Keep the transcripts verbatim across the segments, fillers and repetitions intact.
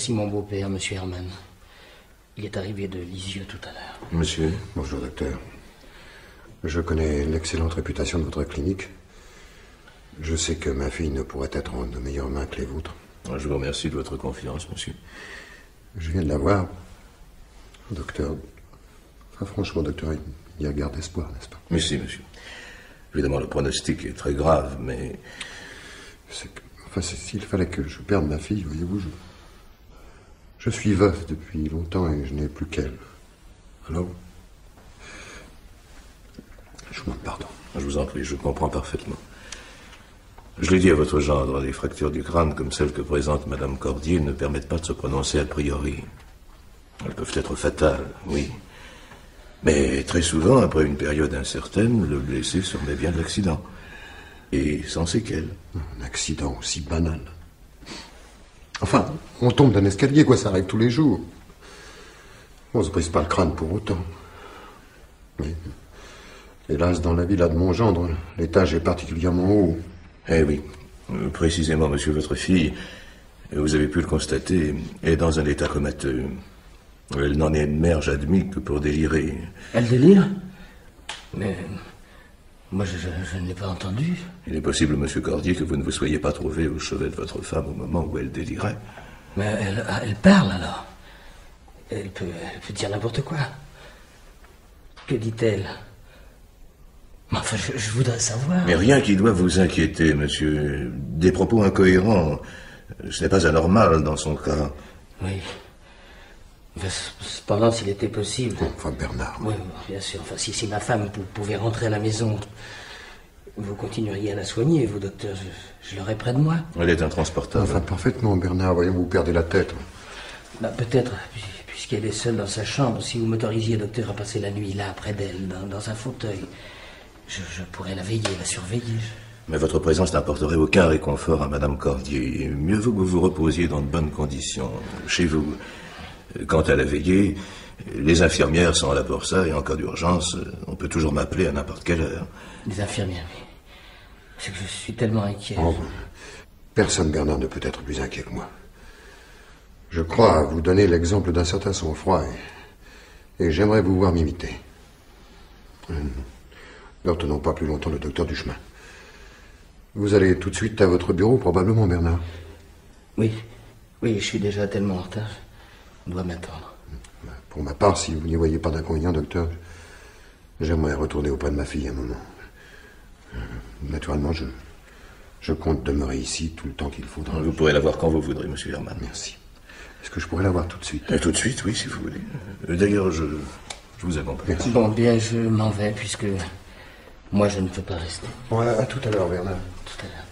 Voici mon beau-père, monsieur Herman. Il est arrivé de Lisieux tout à l'heure. Monsieur. Bonjour, docteur. Je connais l'excellente réputation de votre clinique. Je sais que ma fille ne pourrait être en de meilleures mains que les vôtres. Je vous remercie de votre confiance, monsieur. Je viens de la voir. Docteur... Enfin, franchement, docteur, il y a garde d'espoir, n'est-ce pas? Mais si, monsieur. Évidemment, le pronostic est très grave, mais... C'est que... Enfin, s'il fallait que je perde ma fille, voyez-vous, je... Je suis veuf depuis longtemps et je n'ai plus qu'elle. Alors... Je vous demande pardon. Je vous en prie, je comprends parfaitement. Je l'ai dit à votre gendre, les fractures du crâne comme celles que présente Madame Cordier ne permettent pas de se prononcer a priori. Elles peuvent être fatales, oui. Mais très souvent, après une période incertaine, le blessé se remet bien de l'accident. Et sans séquelles. Un accident aussi banal. Enfin, on tombe d'un escalier, quoi, ça arrive tous les jours. On se brise pas le crâne pour autant. Mais, hélas, dans la villa de mon gendre, l'étage est particulièrement haut. Eh oui, précisément, monsieur, votre fille, vous avez pu le constater, est dans un état comateux. Elle n'en est mère, j'admis, que pour délirer. Elle délire? Mais... moi, je, je, je ne l'ai pas entendu. Il est possible, monsieur Cordier, que vous ne vous soyez pas trouvé au chevet de votre femme au moment où elle délirait. Mais elle, elle parle, alors. Elle peut, elle peut dire n'importe quoi. Que dit-elle? Enfin, je, je voudrais savoir. Mais rien qui doit vous inquiéter, monsieur. Des propos incohérents. Ce n'est pas anormal dans son cas. Oui. Cependant, s'il était possible... Enfin, Bernard... Oui, bien sûr. Enfin, si, si ma femme pouvait rentrer à la maison, vous continueriez à la soigner, vous, docteur. Je, je l'aurais près de moi. Elle est intransportable. Enfin, parfaitement, Bernard. Voyons, vous perdez la tête. Bah, peut-être, puisqu'elle est seule dans sa chambre, si vous m'autorisiez, docteur, à passer la nuit là, près d'elle, dans, dans un fauteuil, je, je pourrais la veiller, la surveiller. Mais votre présence n'apporterait aucun réconfort à Madame Cordier. Mieux vaut que vous vous reposiez dans de bonnes conditions, chez vous. Quant à la veillée, les infirmières sont là pour ça, et en cas d'urgence, on peut toujours m'appeler à n'importe quelle heure. Les infirmières, oui. C'est que je suis tellement inquiet. Oh, personne, Bernard, ne peut être plus inquiet que moi. Je crois vous donner l'exemple d'un certain sang-froid, et, et j'aimerais vous voir m'imiter. Ne retenons pas plus longtemps le docteur du chemin. Vous allez tout de suite à votre bureau, probablement, Bernard. Oui, oui, je suis déjà tellement en retard. On doit m'attendre. Pour ma part, si vous n'y voyez pas d'inconvénient, docteur, j'aimerais retourner auprès de ma fille un moment. Naturellement, je, je compte demeurer ici tout le temps qu'il faudra. Vous pourrez la voir quand vous voudrez, monsieur Herman. Merci. Est-ce que je pourrais la voir tout de suite? Et tout de suite, oui, si vous voulez. D'ailleurs, je, je vous accompagne. Merci. Bon, bien, je m'en vais, puisque moi, je ne peux pas rester. Bon, à, à tout à l'heure, Bernard. Tout à l'heure.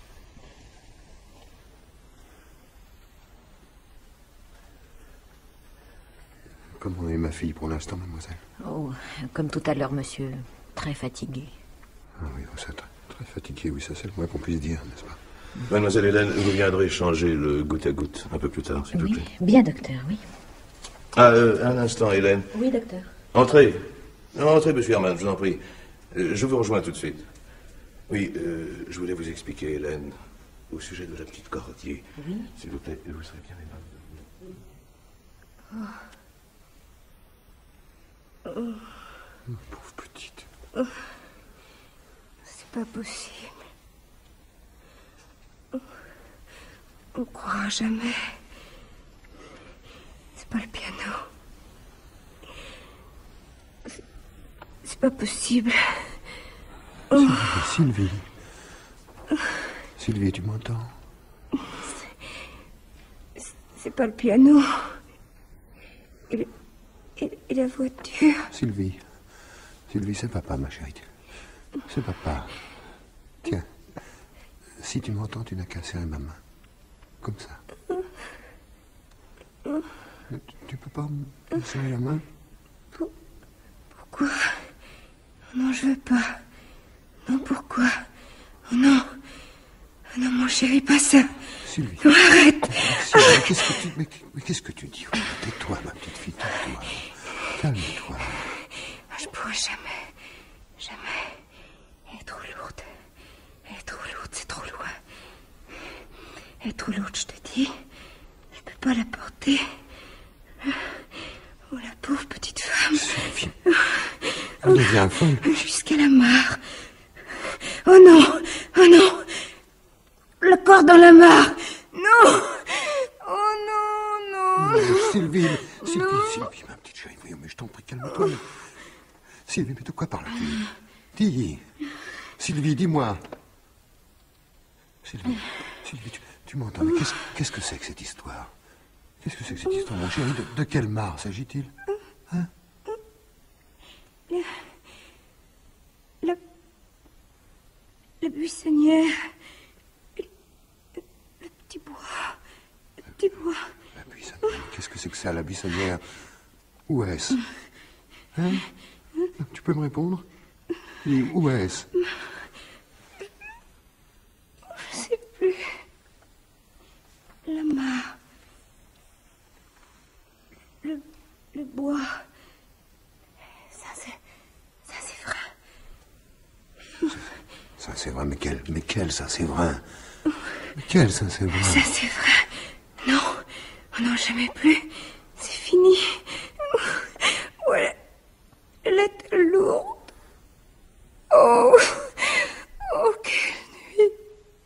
Comment est ma fille pour l'instant, mademoiselle? Oh, comme tout à l'heure, monsieur. Très fatigué. Ah oui, vous êtes très fatigué, oui, ça c'est le moins qu'on puisse dire, n'est-ce pas? Mademoiselle Hélène, vous viendrez changer le goutte à goutte un peu plus tard, s'il vous Oui, plaît. bien, docteur, oui. Ah, euh, un instant, Hélène. Oui, docteur. Entrez. Non, entrez, monsieur Herman, je vous en prie. Euh, je vous rejoins tout de suite. Oui, euh, je voulais vous expliquer, Hélène, au sujet de la petite Cordier. Oui. S'il vous plaît, vous serez bien aimable. Oh. Oh, pauvre petite. Oh. C'est pas possible. Oh. On croira jamais. C'est pas le piano. C'est, c'est pas possible. Oh. Sylvie. Sylvie, tu m'entends? C'est, c'est pas le piano. Et, et, et la voiture. Sylvie. Sylvie, c'est papa, ma chérie. C'est papa. Tiens. Si tu m'entends, tu n'as qu'à serrer ma main. Comme ça. Tu, tu peux pas me serrer la main? Pour, pourquoi? Non, je veux pas. Non, pourquoi? Oh non. Oh non, mon chéri, pas ça. Sylvie. Non, arrête. Sylvie, mais qu'est-ce que tu, mais, mais qu'est-ce que tu dis? Tais-toi, ma petite fille, tais-toi. Calme-toi. Je pourrais jamais, jamais. Elle est trop lourde. Elle est trop lourde, c'est trop loin. Elle est trop lourde, je te dis. Je peux pas la porter. Oh, la pauvre petite femme. Sylvie, elle devient folle. Jusqu'à la mare. Oh non, oh non. Le corps dans la mare. Non. Oh non, non. Non, Sylvie, Sylvie, non. Sylvie, ma petite chérie, oui, mais je t'en prie, calme-toi. Sylvie, mais de quoi parles-tu? Dis. Sylvie, dis-moi. Sylvie, Sylvie, tu, tu m'entends, mais qu'est-ce qu'est-ce que c'est que cette histoire? Qu'est-ce que c'est que cette histoire, mon chéri? De, de quelle mare s'agit-il? Hein? Le... Le... Le buissonnière. Le, le, le petit bois. Le petit bois. La buissonnière. Qu'est-ce que c'est que ça, la buissonnière? Où est-ce? Hein? Tu peux me répondre? Dis, où est-ce? Je sais plus. La mare. Le, le bois. Ça, c'est... Ça, c'est vrai. Ça, c'est vrai, mais quel, mais quel, ça, c'est vrai? Mais quel, ça, c'est vrai? Ça, c'est vrai. Non. Oh non, jamais plus. C'est fini. Oh, elle, elle était lourde. Oh. Oh, quelle nuit.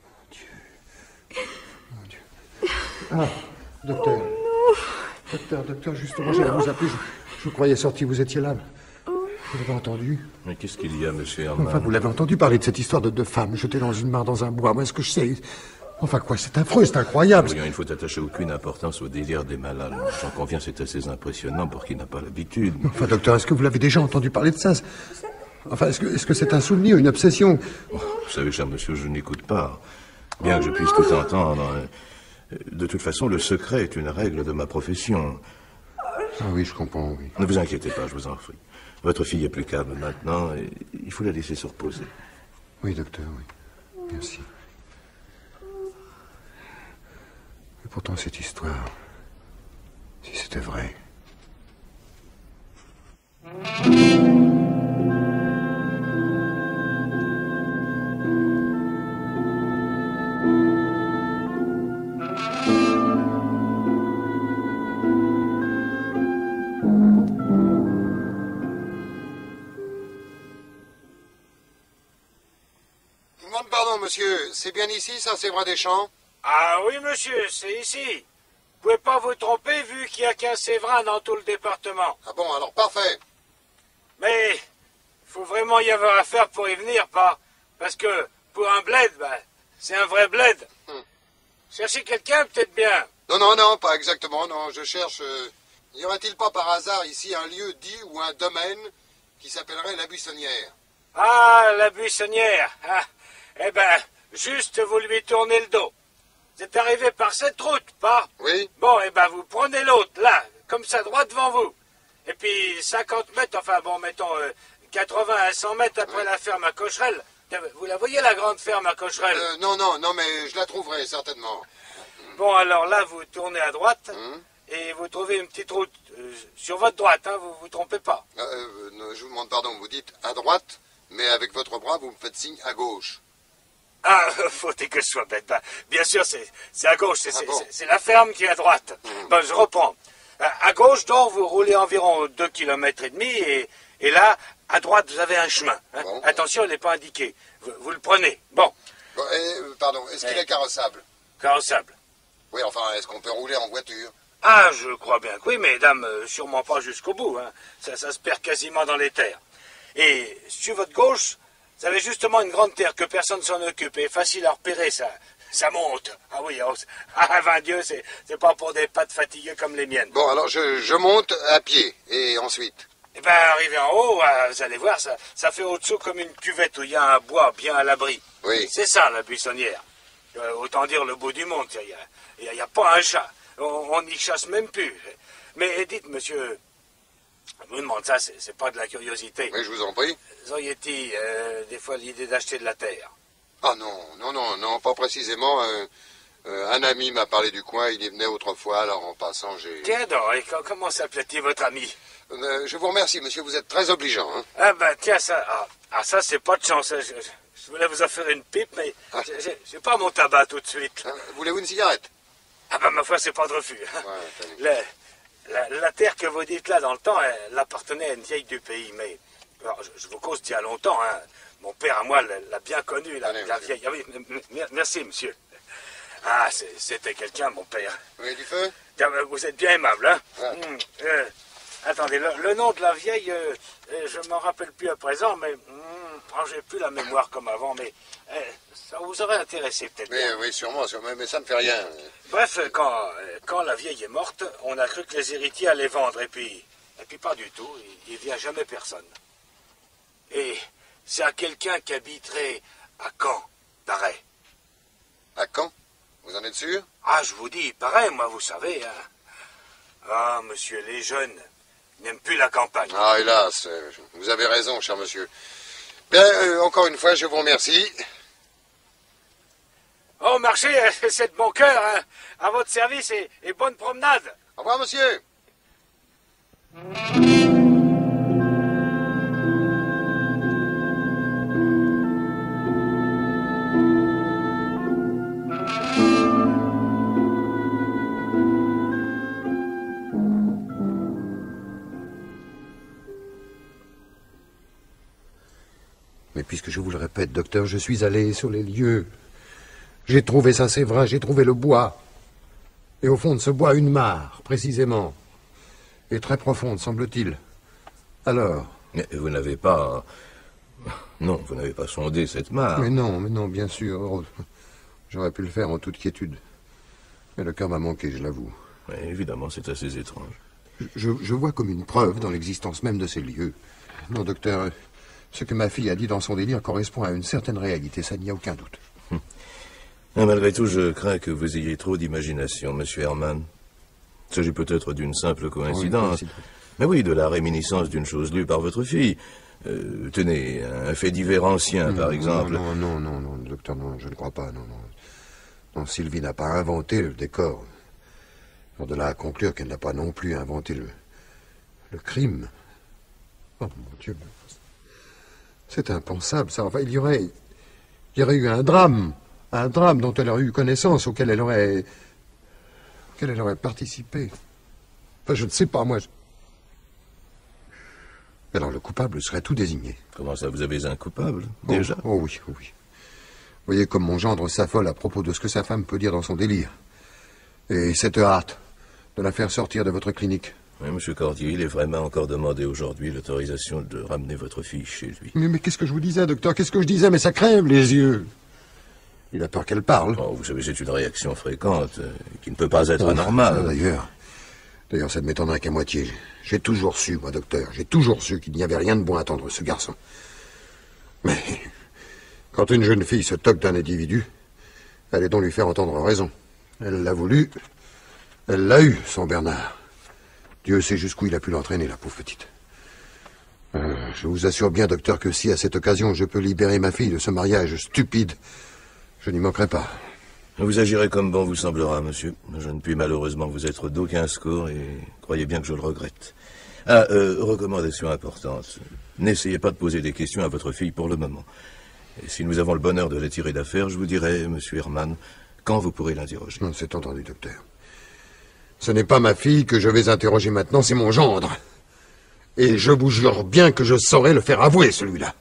Mon Dieu. Ah, docteur. Oh, non. Docteur, docteur, justement, j'allais vous appeler. Je, je vous croyais sorti, vous étiez là. Vous l'avez entendu? Mais qu'est-ce qu'il y a, monsieur Hermann? Enfin, vous l'avez entendu parler de cette histoire de deux femmes jetées dans une mare dans un bois. Moi, est-ce que je sais? Enfin, quoi, c'est affreux, c'est incroyable. Voyons, il faut attacher aucune importance au délire des malades. J'en conviens, c'est assez impressionnant pour qui n'a pas l'habitude. Enfin, docteur, est-ce que vous l'avez déjà entendu parler de ça? Enfin, est-ce que est-ce que c'est un souvenir, une obsession? Oh, vous savez, cher monsieur, je n'écoute pas. Bien que je puisse tout entendre. De toute façon, le secret est une règle de ma profession. Ah oui, je comprends, oui. Ne vous inquiétez pas, je vous en prie. Votre fille est plus calme maintenant et il faut la laisser se reposer. Oui, docteur, oui. Merci. Et pourtant, cette histoire, si c'était vrai... Pardon, monsieur, c'est bien ici, Saint-Séverin-des-Champs? Ah oui, monsieur, c'est ici. Vous pouvez pas vous tromper vu qu'il y a qu'un Séverin dans tout le département. Ah bon, alors parfait. Mais il faut vraiment y avoir affaire pour y venir, pas? Parce que pour un bled, ben, c'est un vrai bled. Hmm. Cherchez quelqu'un, peut-être bien. Non, non, non, pas exactement, non, je cherche... Euh, y aurait-il pas par hasard ici un lieu dit ou un domaine qui s'appellerait la Buissonnière? Ah, la Buissonnière. Ah. Eh ben, juste vous lui tournez le dos. Vous êtes arrivé par cette route, pas? Oui. Bon, eh ben, vous prenez l'autre, là, comme ça, droit devant vous. Et puis, cinquante mètres, enfin, bon, mettons, euh, quatre-vingts à cent mètres après oui. La ferme à Cocherel. Vous la voyez, la grande ferme à Cocherel? euh, Non, non, non, mais je la trouverai, certainement. Bon, alors là, vous tournez à droite, hum. et vous trouvez une petite route euh, sur votre droite, hein, vous vous trompez pas. Euh, euh, je vous demande pardon, vous dites à droite, mais avec votre bras, vous me faites signe à gauche. Ah, faut que je sois bête. Ben, bien sûr, c'est à gauche, c'est ah bon. la ferme qui est à droite. Mmh. Ben, je reprends. À gauche, donc, vous roulez environ deux kilomètres et demi, et, et là, à droite, vous avez un chemin. Hein. Bon. Attention, il n'est pas indiqué. Vous, vous le prenez. Bon. bon et, pardon, est-ce qu'il est carrossable? Carrossable. Oui, enfin, est-ce qu'on peut rouler en voiture? Ah, je crois bien que oui, mesdames, sûrement pas jusqu'au bout. Hein. Ça, ça se perd quasiment dans les terres. Et sur votre gauche, vous avez justement une grande terre que personne s'en occupe et facile à repérer, ça, ça monte. Ah oui, oh, ah, vingt Dieu, c'est pas pour des pattes fatiguées comme les miennes. Bon, alors je, je monte à pied, et ensuite? Eh bien, arrivé en haut, vous allez voir, ça, ça fait au-dessous comme une cuvette où il y a un bois bien à l'abri. Oui. C'est ça, la buissonnière. Euh, autant dire le bout du monde, il n'y a, a, a pas un chat. On n'y chasse même plus. Mais dites, monsieur... Je vous demande ça, c'est pas de la curiosité. Oui, je vous en prie. Vous auriez-il euh, des fois l'idée d'acheter de la terre? Ah non, non, non, non, pas précisément. Euh, euh, un ami m'a parlé du coin, il y venait autrefois, alors en passant, j'ai... Tiens donc, et comment s'appelait-il votre ami? euh, Je vous remercie, monsieur, vous êtes très obligeant. Hein. Ah ben tiens, ça, ah, ah, ça c'est pas de chance. Je, je voulais vous offrir une pipe, mais ah. j'ai pas mon tabac tout de suite. Ah, voulez-vous une cigarette? Ah ben, ma foi, c'est pas de refus. Hein. Ouais, Le, la, la terre que vous dites là, dans le temps, elle appartenait à une vieille du pays, mais... Alors, je, je vous cause d'il y a longtemps, hein. Mon père, à moi, l'a bien connue, la, Allez, la monsieur. vieille... Ah oui, merci, monsieur. Ah, c'était quelqu'un, mon père. Oui, du feu? Vous êtes bien aimable, hein? Ouais. Hum, euh, attendez, le, le nom de la vieille, euh, euh, je m'en rappelle plus à présent, mais hum, oh, j'ai plus la mémoire comme avant, mais euh, ça vous aurait intéressé peut-être. Oui, oui, sûrement, sûrement, mais ça ne fait rien. Bref, quand, euh, quand la vieille est morte, on a cru que les héritiers allaient vendre, et puis, et puis pas du tout, il, il vient jamais personne. Et c'est à quelqu'un qui habiterait à Caen, pareil. À Caen? Vous en êtes sûr? Ah, je vous dis, pareil, moi, vous savez, hein. Ah, monsieur, les jeunes n'aiment plus la campagne. Ah, hélas, euh, vous avez raison, cher monsieur. Bien, euh, encore une fois, je vous remercie. Oh, marché, c'est de bon cœur, hein. À votre service et, et bonne promenade. Au revoir, monsieur. Mais puisque je vous le répète, docteur, je suis allé sur les lieux. J'ai trouvé ça, c'est vrai, j'ai trouvé le bois. Et au fond de ce bois, une mare, précisément. Et très profonde, semble-t-il. Alors? Mais vous n'avez pas... Non, vous n'avez pas sondé cette mare. Mais non, mais non, bien sûr. J'aurais pu le faire en toute quiétude. Mais le cœur m'a manqué, je l'avoue. Oui, évidemment, c'est assez étrange. Je, je vois comme une preuve dans l'existence même de ces lieux. Non, docteur, ce que ma fille a dit dans son délire correspond à une certaine réalité, ça n'y a aucun doute. Hum. Et malgré tout, je crains que vous ayez trop d'imagination, monsieur Hermann. Il s'agit peut-être d'une simple coïncidence. Oui, mais oui, de la réminiscence d'une chose lue par votre fille. Euh, tenez, un fait divers ancien, non, par exemple. Non, non, non, non, docteur, non, je ne crois pas, non, non. Non, Sylvie n'a pas inventé le décor. De là à conclure qu'elle n'a pas non plus inventé le, le crime. Oh, mon Dieu. C'est impensable, ça. Enfin, il y aurait... Il y aurait eu un drame. Un drame dont elle aurait eu connaissance, auquel elle aurait... auquel elle aurait participé. Enfin, je ne sais pas, moi... Je... Alors, le coupable serait tout désigné. Comment ça, vous avez un coupable, déjà? Oh, oh oui, oh oui. Vous voyez comme mon gendre s'affole à propos de ce que sa femme peut dire dans son délire. Et cette hâte de la faire sortir de votre clinique. Oui, monsieur Cordier, il est vraiment encore demandé aujourd'hui l'autorisation de ramener votre fille chez lui. Mais, mais qu'est-ce que je vous disais, docteur? Qu'est-ce que je disais? Mais ça crève les yeux. Il a peur qu'elle parle. Oh, vous savez, c'est une réaction fréquente, euh, qui ne peut pas être anormale. D'ailleurs, d'ailleurs, ça ne m'étonnerait qu'à moitié. J'ai toujours su, moi, docteur, j'ai toujours su qu'il n'y avait rien de bon à attendre ce garçon. Mais quand une jeune fille se toque d'un individu, allez donc lui faire entendre raison. Elle l'a voulu, elle l'a eu, son Bernard. Dieu sait jusqu'où il a pu l'entraîner, la pauvre petite. Euh, je vous assure bien, docteur, que si à cette occasion je peux libérer ma fille de ce mariage stupide, je n'y manquerai pas. Vous agirez comme bon vous semblera, monsieur. Je ne puis malheureusement vous être d'aucun secours et croyez bien que je le regrette. Ah, euh, recommandation importante. N'essayez pas de poser des questions à votre fille pour le moment. Et si nous avons le bonheur de la tirer d'affaire, je vous dirai, monsieur Hermann, quand vous pourrez l'interroger. Non, c'est entendu, docteur. Ce n'est pas ma fille que je vais interroger maintenant, c'est mon gendre. Et je vous jure bien que je saurai le faire avouer, celui-là.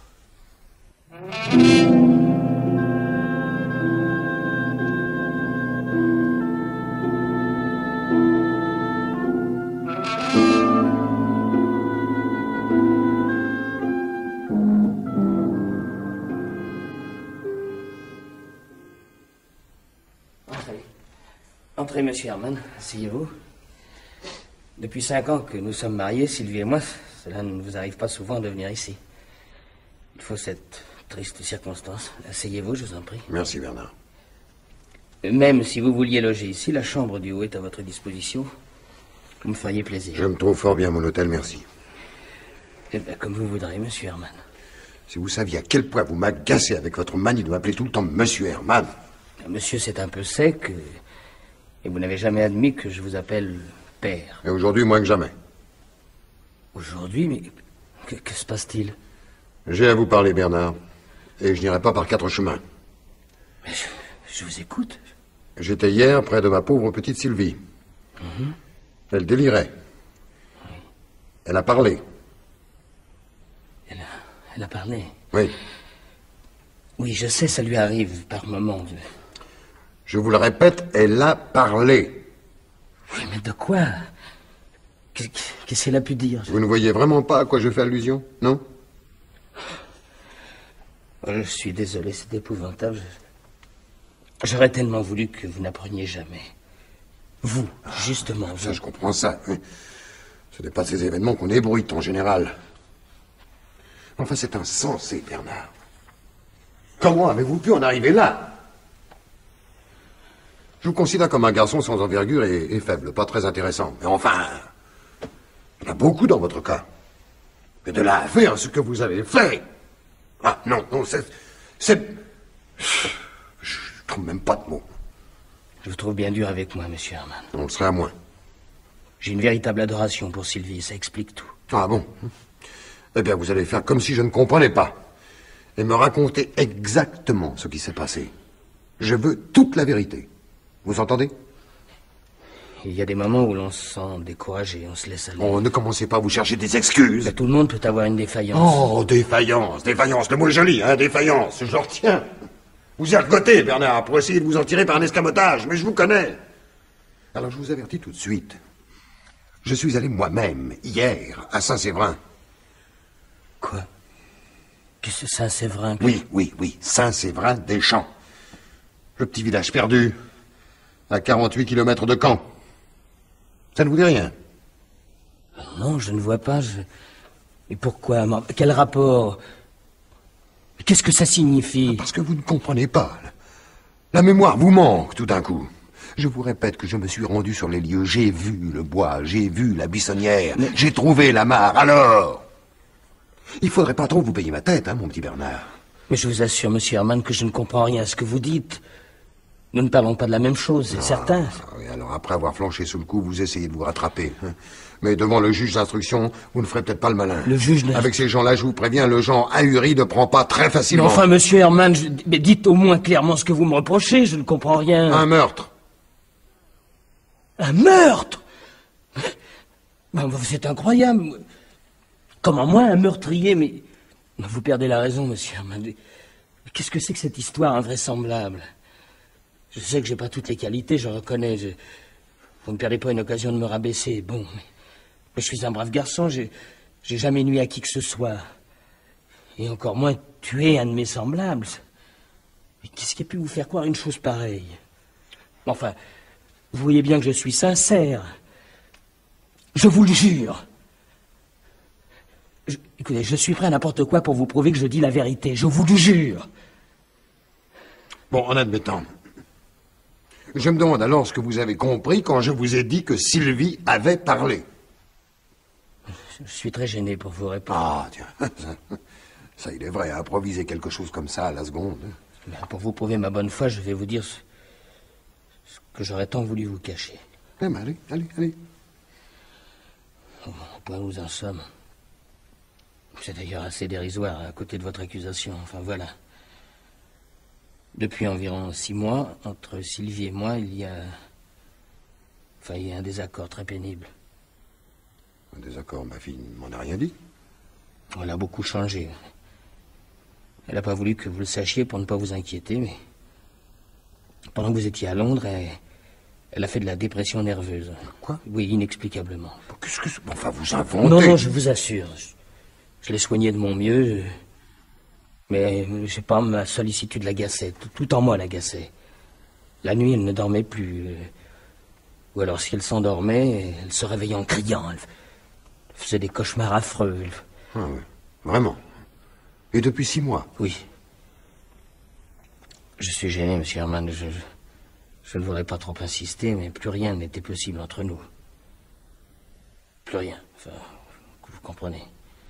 Entrez, monsieur Hermann, asseyez-vous. Depuis cinq ans que nous sommes mariés, Sylvie et moi, cela ne vous arrive pas souvent de venir ici. Il faut cette triste circonstance. Asseyez-vous, je vous en prie. Merci, Bernard. Même si vous vouliez loger ici, la chambre du haut est à votre disposition. Vous me feriez plaisir. Je me trouve fort bien à mon hôtel, merci. Eh bien, comme vous voudrez, monsieur Hermann. Si vous saviez à quel point vous m'agacez avec votre manie de m'appeler tout le temps monsieur Hermann. Monsieur, c'est un peu sec... Et vous n'avez jamais admis que je vous appelle père. Et aujourd'hui, moins que jamais. Aujourd'hui, mais que, que se passe-t-il? J'ai à vous parler, Bernard. Et je n'irai pas par quatre chemins. Mais je, je vous écoute. J'étais hier près de ma pauvre petite Sylvie. Mm-hmm. Elle délirait. Oui. Elle a parlé. Elle a, elle a parlé? Oui. Oui, je sais, ça lui arrive par moments. De... Je vous le répète, elle a parlé. Oui, mais de quoi? Qu'est-ce qu'elle a pu dire? Vous ne voyez vraiment pas à quoi je fais allusion, non? Je suis désolé, c'est épouvantable. J'aurais tellement voulu que vous n'appreniez jamais. Vous, justement. Ah, ça, vous... je comprends ça. Ce n'est pas ces événements qu'on ébruite en général. Enfin, c'est insensé, Bernard. Comment avez-vous pu en arriver là? Je vous considère comme un garçon sans envergure et, et faible, pas très intéressant. Mais enfin, il y en a beaucoup dans votre cas. Mais de là à faire ce que vous avez fait... Ah, non, non, c'est... c'est... Je ne trouve même pas de mots. Je vous trouve bien dur avec moi, monsieur Herman. On le serait à moins. J'ai une véritable adoration pour Sylvie, ça explique tout. Ah bon? Eh bien, vous allez faire comme si je ne comprenais pas. Et me raconter exactement ce qui s'est passé. Je veux toute la vérité. Vous entendez? Il y a des moments où l'on se sent découragé, on se laisse aller. Oh, ne commencez pas à vous chercher des excuses. Mais tout le monde peut avoir une défaillance. Oh, défaillance, défaillance, le mot est joli, hein, défaillance, je le retiens. Vous y regotez, Bernard, pour essayer de vous en tirer par un escamotage, mais je vous connais. Alors je vous avertis tout de suite. Je suis allé moi-même, hier, à Saint-Séverin. Quoi? Qu'est-ce que Saint-Séverin? Oui, oui, oui, Saint-Séverin-des-Champs. Le petit village perdu, à quarante-huit kilomètres de Caen. Ça ne vous dit rien? Non, je ne vois pas. Je... Mais pourquoi? Quel rapport? Qu'est-ce que ça signifie? Parce que vous ne comprenez pas. La mémoire vous manque tout d'un coup. Je vous répète que je me suis rendu sur les lieux. J'ai vu le bois, j'ai vu la buissonnière, mais... j'ai trouvé la mare. Alors, il faudrait pas trop vous payer ma tête, hein, mon petit Bernard. Mais je vous assure, monsieur Herman, que je ne comprends rien à ce que vous dites. Nous ne parlons pas de la même chose, c'est ah, certain. Oui, alors après avoir flanché sous le coup, vous essayez de vous rattraper. Hein. Mais devant le juge d'instruction, vous ne ferez peut-être pas le malin. Le juge de... Avec ces gens-là, je vous préviens, le genre ahuri ne prend pas très facilement. Mais enfin, monsieur Herman, je... mais dites au moins clairement ce que vous me reprochez, je ne comprends rien. Un meurtre. Un meurtre? C'est incroyable. Comment moi, un meurtrier, mais... Vous perdez la raison, monsieur Herman. Qu'est-ce que c'est que cette histoire invraisemblable? Je sais que j'ai pas toutes les qualités, je reconnais. Je... Vous ne perdez pas une occasion de me rabaisser. Bon, mais, mais je suis un brave garçon, j'ai j'ai jamais nui à qui que ce soit. Et encore moins tuer un de mes semblables. Mais qu'est-ce qui a pu vous faire croire une chose pareille? Enfin, vous voyez bien que je suis sincère. Je vous le jure. Je... Écoutez, je suis prêt à n'importe quoi pour vous prouver que je dis la vérité. Je vous le jure. Bon, en admettant... Je me demande alors ce que vous avez compris quand je vous ai dit que Sylvie avait parlé. Je suis très gêné pour vous répondre. Ah, tiens. Ça, ça il est vrai, improviser quelque chose comme ça à la seconde. Mais pour vous prouver ma bonne foi, je vais vous dire ce, ce que j'aurais tant voulu vous cacher. Eh ben, allez, allez, allez. Au point où nous en sommes. C'est d'ailleurs assez dérisoire à côté de votre accusation. Enfin, voilà. Depuis environ six mois, entre Sylvie et moi, il y a... Enfin, il y a un désaccord très pénible. Un désaccord, ma fille ne m'en a rien dit. Elle a beaucoup changé. Elle n'a pas voulu que vous le sachiez pour ne pas vous inquiéter, mais... Pendant que vous étiez à Londres, elle, elle a fait de la dépression nerveuse. Quoi? Oui, inexplicablement. Qu'est-ce que... Enfin, vous inventez... Non, non, je vous assure. Je, je l'ai soignée de mon mieux... Je... Mais, je sais pas, ma sollicitude l'agaçait. Tout, tout en moi l'agaçait. La nuit, elle ne dormait plus. Ou alors, si elle s'endormait, elle se réveillait en criant. Elle faisait des cauchemars affreux. Ah oui, vraiment? Et depuis six mois? Oui. Je suis gêné, monsieur Herman. Je, je ne voudrais pas trop insister, mais plus rien n'était possible entre nous. Plus rien. Enfin, vous comprenez.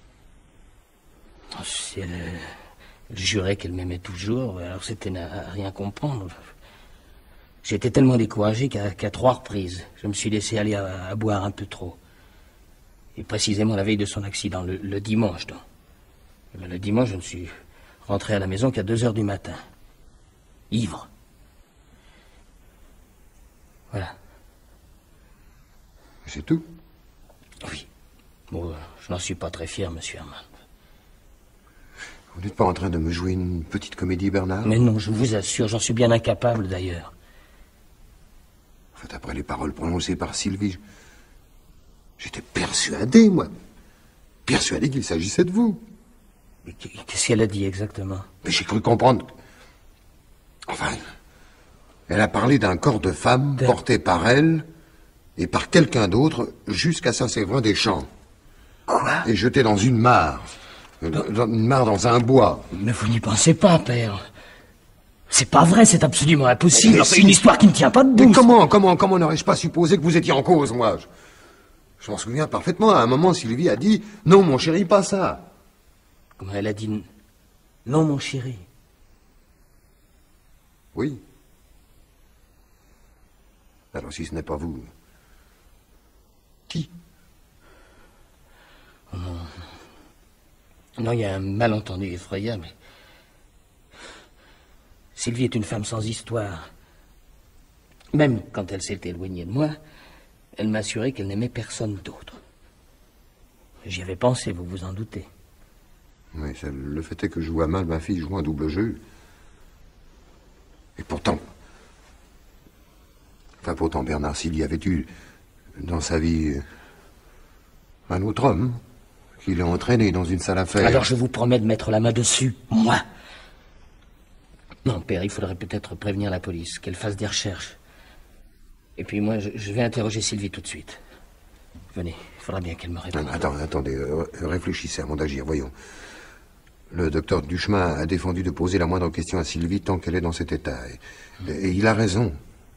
Si elle... Elle jurait qu'elle m'aimait toujours, alors c'était à rien comprendre. J'étais tellement découragé qu'à qu'à trois reprises, je me suis laissé aller à, à boire un peu trop. Et précisément la veille de son accident, le, le dimanche, donc. Le dimanche, je ne suis rentré à la maison qu'à deux heures du matin. Ivre. C'est tout? Oui. Bon, je n'en suis pas très fier, monsieur Herman. Vous n'êtes pas en train de me jouer une petite comédie, Bernard? Mais non, je vous assure, j'en suis bien incapable, d'ailleurs. En fait, après les paroles prononcées par Sylvie, j'étais persuadé, moi. Persuadé qu'il s'agissait de vous. Mais qu'est-ce qu'elle a dit exactement? Mais j'ai cru comprendre... Enfin... Elle a parlé d'un corps de femme de... porté par elle et par quelqu'un d'autre jusqu'à Saint-Séverin-des-Champs. Quoi? Et jeté dans une mare. Dans, dans une mare dans un bois. Mais vous n'y pensez pas, père. C'est pas vrai, c'est absolument impossible. Mais c'est si... une histoire qui ne tient pas debout. Mais comment, comment, comment n'aurais-je pas supposé que vous étiez en cause, moi? Je, je m'en souviens parfaitement. À un moment, Sylvie a dit « Non, mon chéri, pas ça ». Comment elle a dit « Non, mon chéri ». Oui. Alors, si ce n'est pas vous... Qui? Oh non. Non, il y a un malentendu effrayant, mais... Sylvie est une femme sans histoire. Même quand elle s'est éloignée de moi, elle m'a assuré qu'elle n'aimait personne d'autre. J'y avais pensé, vous vous en doutez. Oui, le fait est que je joue à mal, ma fille joue un double jeu. Et pourtant... Enfin, pourtant, Bernard, s'il y avait eu, dans sa vie, un autre homme qui l'a entraîné dans une sale affaire... Alors je vous promets de mettre la main dessus, moi. Non, père, il faudrait peut-être prévenir la police, qu'elle fasse des recherches. Et puis moi, je, je vais interroger Sylvie tout de suite. Venez, il faudra bien qu'elle me réponde. Attends, attendez, euh, réfléchissez avant d'agir, voyons. Le docteur Duchemin a défendu de poser la moindre question à Sylvie tant qu'elle est dans cet état. Et, et il a raison.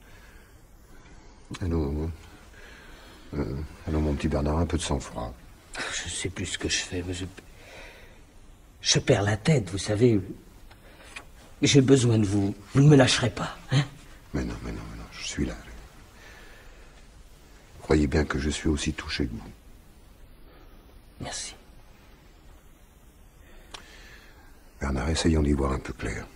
Allô, euh, allô, mon petit Bernard, un peu de sang-froid. Je sais plus ce que je fais. Je, je perds la tête, vous savez. J'ai besoin de vous. Vous ne me lâcherez pas, hein? Mais non, mais non, mais non, je suis là. Croyez bien que je suis aussi touché que vous. Merci. Bernard, essayons d'y voir un peu clair.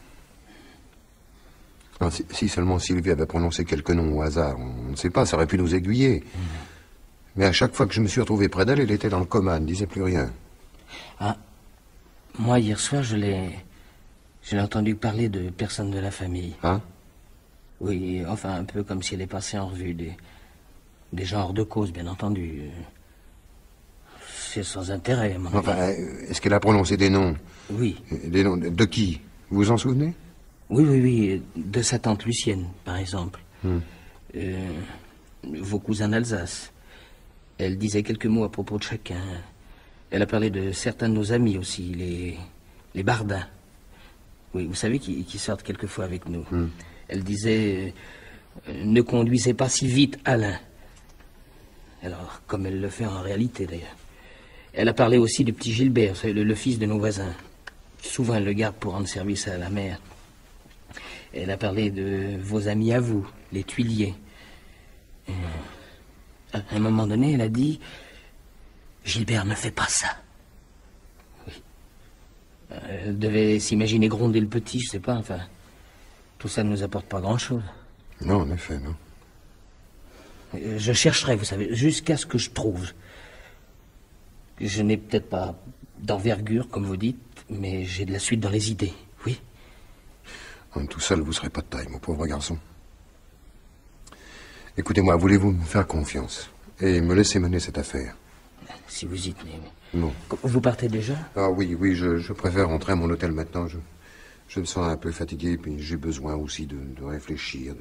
Non, si, si seulement Sylvie avait prononcé quelques noms au hasard, on ne sait pas, ça aurait pu nous aiguiller. Mmh. Mais à chaque fois que je me suis retrouvé près d'elle, elle était dans le coma, elle ne disait plus rien. Ah, moi, hier soir, je l'ai... Je l'ai entendu parler de personnes de la famille. Hein? Oui, enfin, un peu comme si elle est passée en revue des... Des gens hors de cause, bien entendu. C'est sans intérêt, mon Enfin, est-ce qu'elle a prononcé des noms? Oui. Des noms de, de qui? Vous vous en souvenez? Oui, oui, oui. De sa tante Lucienne, par exemple. Hmm. Euh, vos cousins d'Alsace. Elle disait quelques mots à propos de chacun. Elle a parlé de certains de nos amis aussi, les, les Bardins. Oui, vous savez, qui, qui sortent quelquefois avec nous. Hmm. Elle disait euh, ne conduisez pas si vite, Alain. Alors, comme elle le fait en réalité, d'ailleurs. Elle a parlé aussi du petit Gilbert, le, le fils de nos voisins. Souvent, elle le garde pour rendre service à la mère. Elle a parlé de vos amis à vous, les Tuiliers. Et à un moment donné, elle a dit... Gilbert ne fait pas ça. Oui. Elle devait s'imaginer gronder le petit, je sais pas, enfin... Tout ça ne nous apporte pas grand-chose. Non, en effet, non. Je chercherai, vous savez, jusqu'à ce que je trouve. Je n'ai peut-être pas d'envergure, comme vous dites, mais j'ai de la suite dans les idées, oui. Tout seul, vous ne serez pas de taille, mon pauvre garçon. Écoutez-moi, voulez-vous me faire confiance et me laisser mener cette affaire? Si vous y tenez. Non. Vous partez déjà? Ah oui, oui, je, je préfère rentrer à mon hôtel maintenant. Je, je me sens un peu fatigué, puis j'ai besoin aussi de, de réfléchir.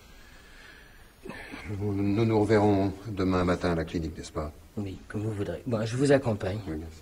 Nous nous reverrons demain matin à la clinique, n'est-ce pas? Oui, comme vous voudrez. Bon, je vous accompagne. Oui, merci.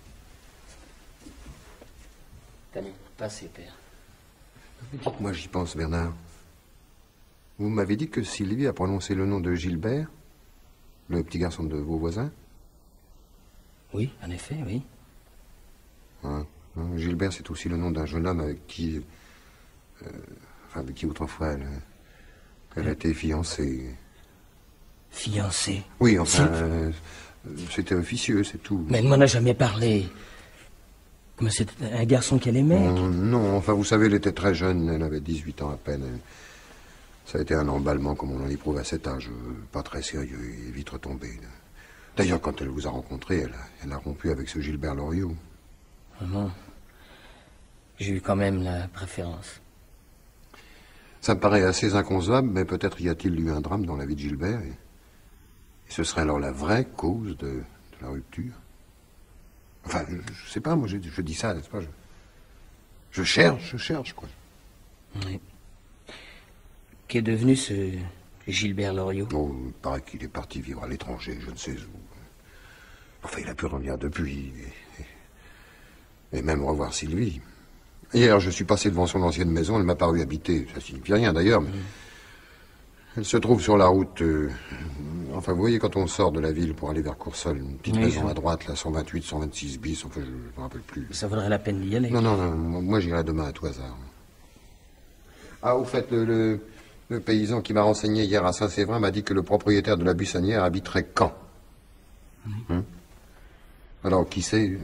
Allez, passez, père. Dites-moi, j'y pense, Bernard. Vous m'avez dit que Sylvie a prononcé le nom de Gilbert, le petit garçon de vos voisins? Oui, en effet, oui. Hein, hein, Gilbert, c'est aussi le nom d'un jeune homme avec qui... Euh, enfin, avec qui autrefois elle, elle a été fiancée. Fiancée? Oui, enfin, euh, c'était officieux, c'est tout. Mais elle m'en a jamais parlé. Mais c'était un garçon qu'elle aimait? Non, non, enfin, vous savez, elle était très jeune, elle avait dix-huit ans à peine. Elle... Ça a été un emballement comme on en éprouve à cet âge, pas très sérieux et vite retombé. D'ailleurs, quand elle vous a rencontré, elle a, elle a rompu avec ce Gilbert Loriot. Non. J'ai eu quand même la préférence. Ça me paraît assez inconcevable, mais peut-être y a-t-il eu un drame dans la vie de Gilbert, et, et ce serait alors la vraie cause de, de la rupture. Enfin, je, je sais pas, moi, je, je dis ça, n'est-ce pas, je, je cherche, je cherche, quoi. Oui. Qu'est devenu ce Gilbert Loriot? Oh, il paraît qu'il est parti vivre à l'étranger, je ne sais où. Enfin, il a pu revenir depuis, et, et, et même revoir Sylvie. Hier, je suis passé devant son ancienne maison, elle m'a paru habiter. Ça signifie rien d'ailleurs, mais... Mmh. Elle se trouve sur la route... Euh... Enfin, vous voyez, quand on sort de la ville pour aller vers Coursol, une petite oui, maison je... à droite, là, cent vingt-huit, cent vingt-six bis, enfin, je ne me rappelle plus. Ça vaudrait la peine d'y aller. Non, non, non, moi j'irai demain à tout hasard. Ah, au fait, le, le, le paysan qui m'a renseigné hier à Saint-Séverin m'a dit que le propriétaire de la buissonnière habiterait Caen. Mmh. Hein? Alors, qui sait...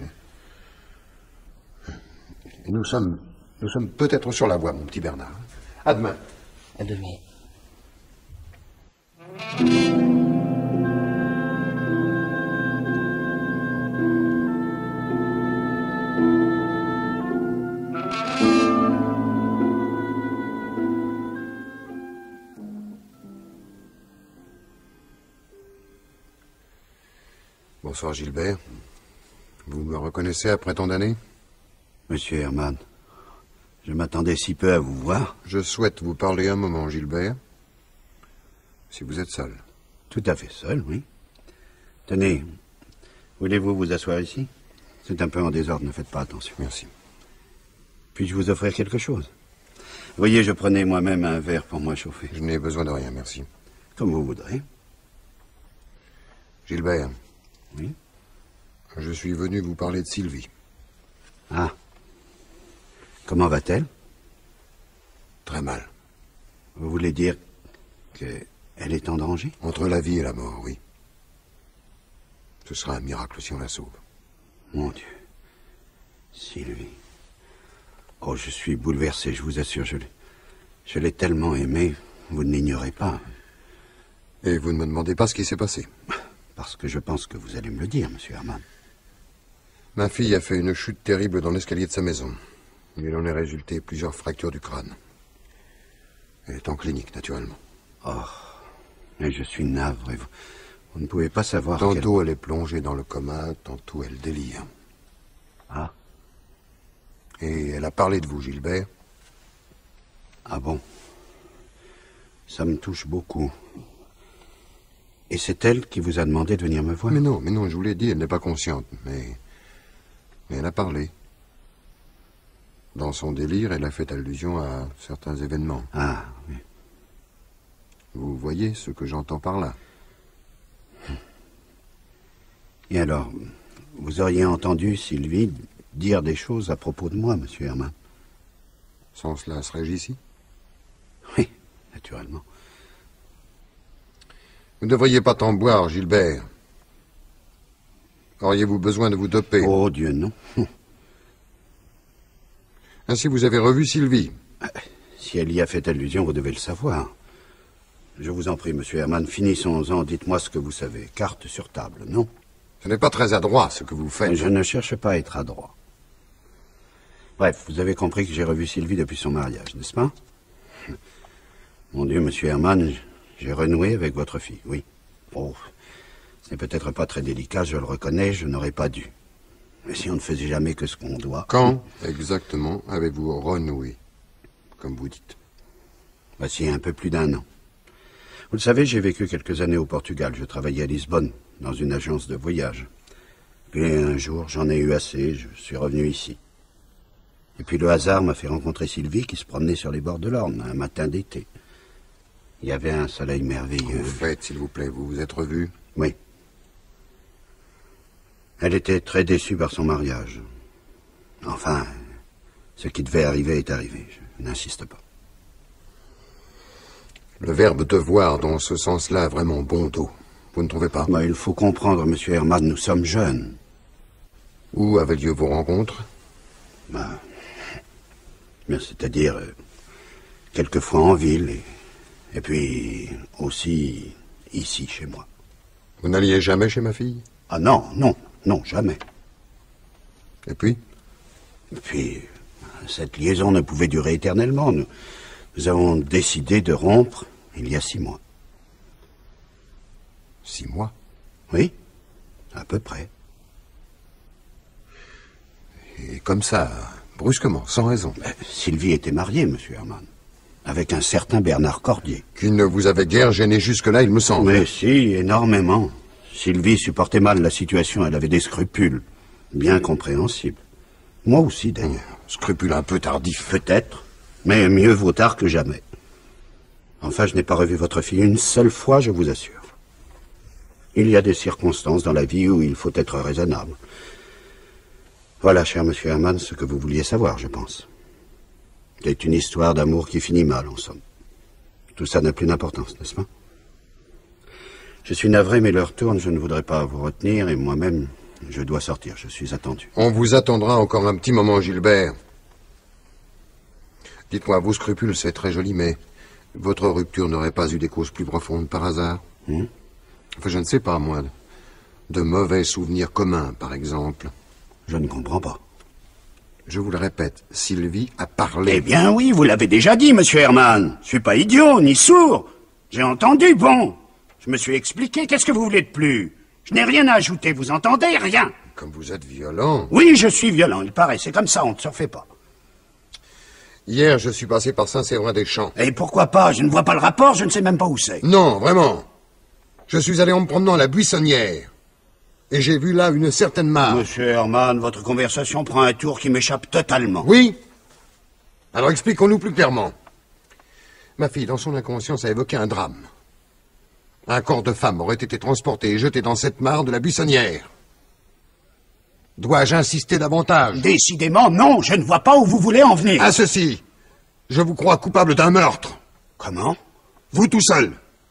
Et nous sommes, nous sommes peut-être sur la voie, mon petit Bernard. À demain. À demain. Bonsoir, Gilbert. Vous me reconnaissez après tant d'années ? Monsieur Herman, je m'attendais si peu à vous voir. Je souhaite vous parler un moment, Gilbert. Si vous êtes seul. Tout à fait seul, oui. Tenez, voulez-vous vous asseoir ici? C'est un peu en désordre, ne faites pas attention. Merci. Puis-je vous offrir quelque chose? Voyez, je prenais moi-même un verre pour moi chauffer. Je n'ai besoin de rien, merci. Comme vous voudrez. Gilbert. Oui? Je suis venu vous parler de Sylvie. Ah. Comment va-t-elle? Très mal. Vous voulez dire qu'elle est en danger? Entre la vie et la mort, oui. Ce sera un miracle si on la sauve. Mon Dieu. Sylvie. Oh, je suis bouleversé, je vous assure. Je l'ai, je l'ai tellement aimée, vous ne l'ignorez pas. Et vous ne me demandez pas ce qui s'est passé? Parce que je pense que vous allez me le dire, monsieur Herman. Ma fille a fait une chute terrible dans l'escalier de sa maison. Il en est résulté plusieurs fractures du crâne. Elle est en clinique, naturellement. Oh, mais je suis navré. Vous, vous ne pouvez pas savoir Tantôt elle est plongée dans le coma, tantôt elle délire. Ah. Et elle a parlé de vous, Gilbert. Ah bon? Ça me touche beaucoup. Et c'est elle qui vous a demandé de venir me voir? Mais non, mais non, je vous l'ai dit, elle n'est pas consciente, mais... Mais elle a parlé. Dans son délire, elle a fait allusion à certains événements. Ah, oui. Vous voyez ce que j'entends par là? Et alors, vous auriez entendu Sylvie dire des choses à propos de moi, monsieur Herman? Sans cela, serais-je ici? Oui, naturellement. Vous ne devriez pas tant boire, Gilbert. Auriez-vous besoin de vous doper? Oh, Dieu, non. Ainsi, vous avez revu Sylvie. Si elle y a fait allusion, vous devez le savoir. Je vous en prie, monsieur Herman, finissons-en. Dites-moi ce que vous savez. Carte sur table, non? Ce n'est pas très adroit, ce que vous faites. Je ne cherche pas à être adroit. Bref, vous avez compris que j'ai revu Sylvie depuis son mariage, n'est-ce pas? Mon Dieu, monsieur Herman, j'ai renoué avec votre fille, oui. Oh, ce n'est peut-être pas très délicat, je le reconnais, je n'aurais pas dû. Mais si on ne faisait jamais que ce qu'on doit... Quand exactement avez-vous renoué, comme vous dites? Voici un peu plus d'un an. Vous le savez, j'ai vécu quelques années au Portugal. Je travaillais à Lisbonne, dans une agence de voyage. Puis un jour, j'en ai eu assez, je suis revenu ici. Et puis le hasard m'a fait rencontrer Sylvie qui se promenait sur les bords de l'Orne, un matin d'été. Il y avait un soleil merveilleux. Vous faites, s'il vous plaît, vous vous êtes revus? Oui. Elle était très déçue par son mariage. Enfin, ce qui devait arriver est arrivé, je n'insiste pas. Le verbe devoir, dans ce sens-là, a vraiment bon dos. Vous ne trouvez pas? Bah, il faut comprendre, monsieur Herman, nous sommes jeunes. Où avaient lieu vos rencontres? Bah, bien, c'est-à-dire, euh, quelquefois en ville, et, et puis aussi ici, chez moi. Vous n'alliez jamais chez ma fille? Ah non, non, non, jamais. Et puis? Et puis, cette liaison ne pouvait durer éternellement. Nous, nous avons décidé de rompre il y a six mois. Six mois? Oui, à peu près. Et comme ça, brusquement, sans raison. Mais Sylvie était mariée, monsieur Herman, avec un certain Bernard Cordier. Qui ne vous avait guère gêné jusque-là, il me semble. Mais si, énormément. Sylvie supportait mal la situation, elle avait des scrupules, bien compréhensibles. Moi aussi, d'ailleurs. Scrupule un peu tardif. Peut-être, mais mieux vaut tard que jamais. Enfin, je n'ai pas revu votre fille une seule fois, je vous assure. Il y a des circonstances dans la vie où il faut être raisonnable. Voilà, cher monsieur Herman, ce que vous vouliez savoir, je pense. C'est une histoire d'amour qui finit mal, en somme. Tout ça n'a plus d'importance, n'est-ce pas? Je suis navré, mais l'heure tourne, je ne voudrais pas vous retenir, et moi-même, je dois sortir, je suis attendu. On vous attendra encore un petit moment, Gilbert. Dites-moi, vos scrupules, c'est très joli, mais votre rupture n'aurait pas eu des causes plus profondes par hasard? Hmm? Enfin, je ne sais pas, moi. De mauvais souvenirs communs, par exemple. Je ne comprends pas. Je vous le répète, Sylvie a parlé. Eh bien oui, vous l'avez déjà dit, monsieur Herman. Je suis pas idiot, ni sourd. J'ai entendu, bon. Je me suis expliqué, qu'est-ce que vous voulez de plus? Je n'ai rien à ajouter, vous entendez? Rien. Comme vous êtes violent. Oui, je suis violent, il paraît, c'est comme ça, on ne se refait pas. Hier, je suis passé par Saint-Séverin-des-Champs. Et pourquoi pas? Je ne vois pas le rapport, je ne sais même pas où c'est. Non, vraiment. Je suis allé en me promenant à la Buissonnière. Et j'ai vu là une certaine mare. Monsieur Herman, votre conversation prend un tour qui m'échappe totalement. Oui? Alors expliquons-nous plus clairement. Ma fille, dans son inconscience, a évoqué un drame. Un corps de femme aurait été transporté et jeté dans cette mare de la Buissonnière. Dois-je insister davantage? Décidément, non, je ne vois pas où vous voulez en venir. À ceci, je vous crois coupable d'un meurtre. Comment? Vous tout seul.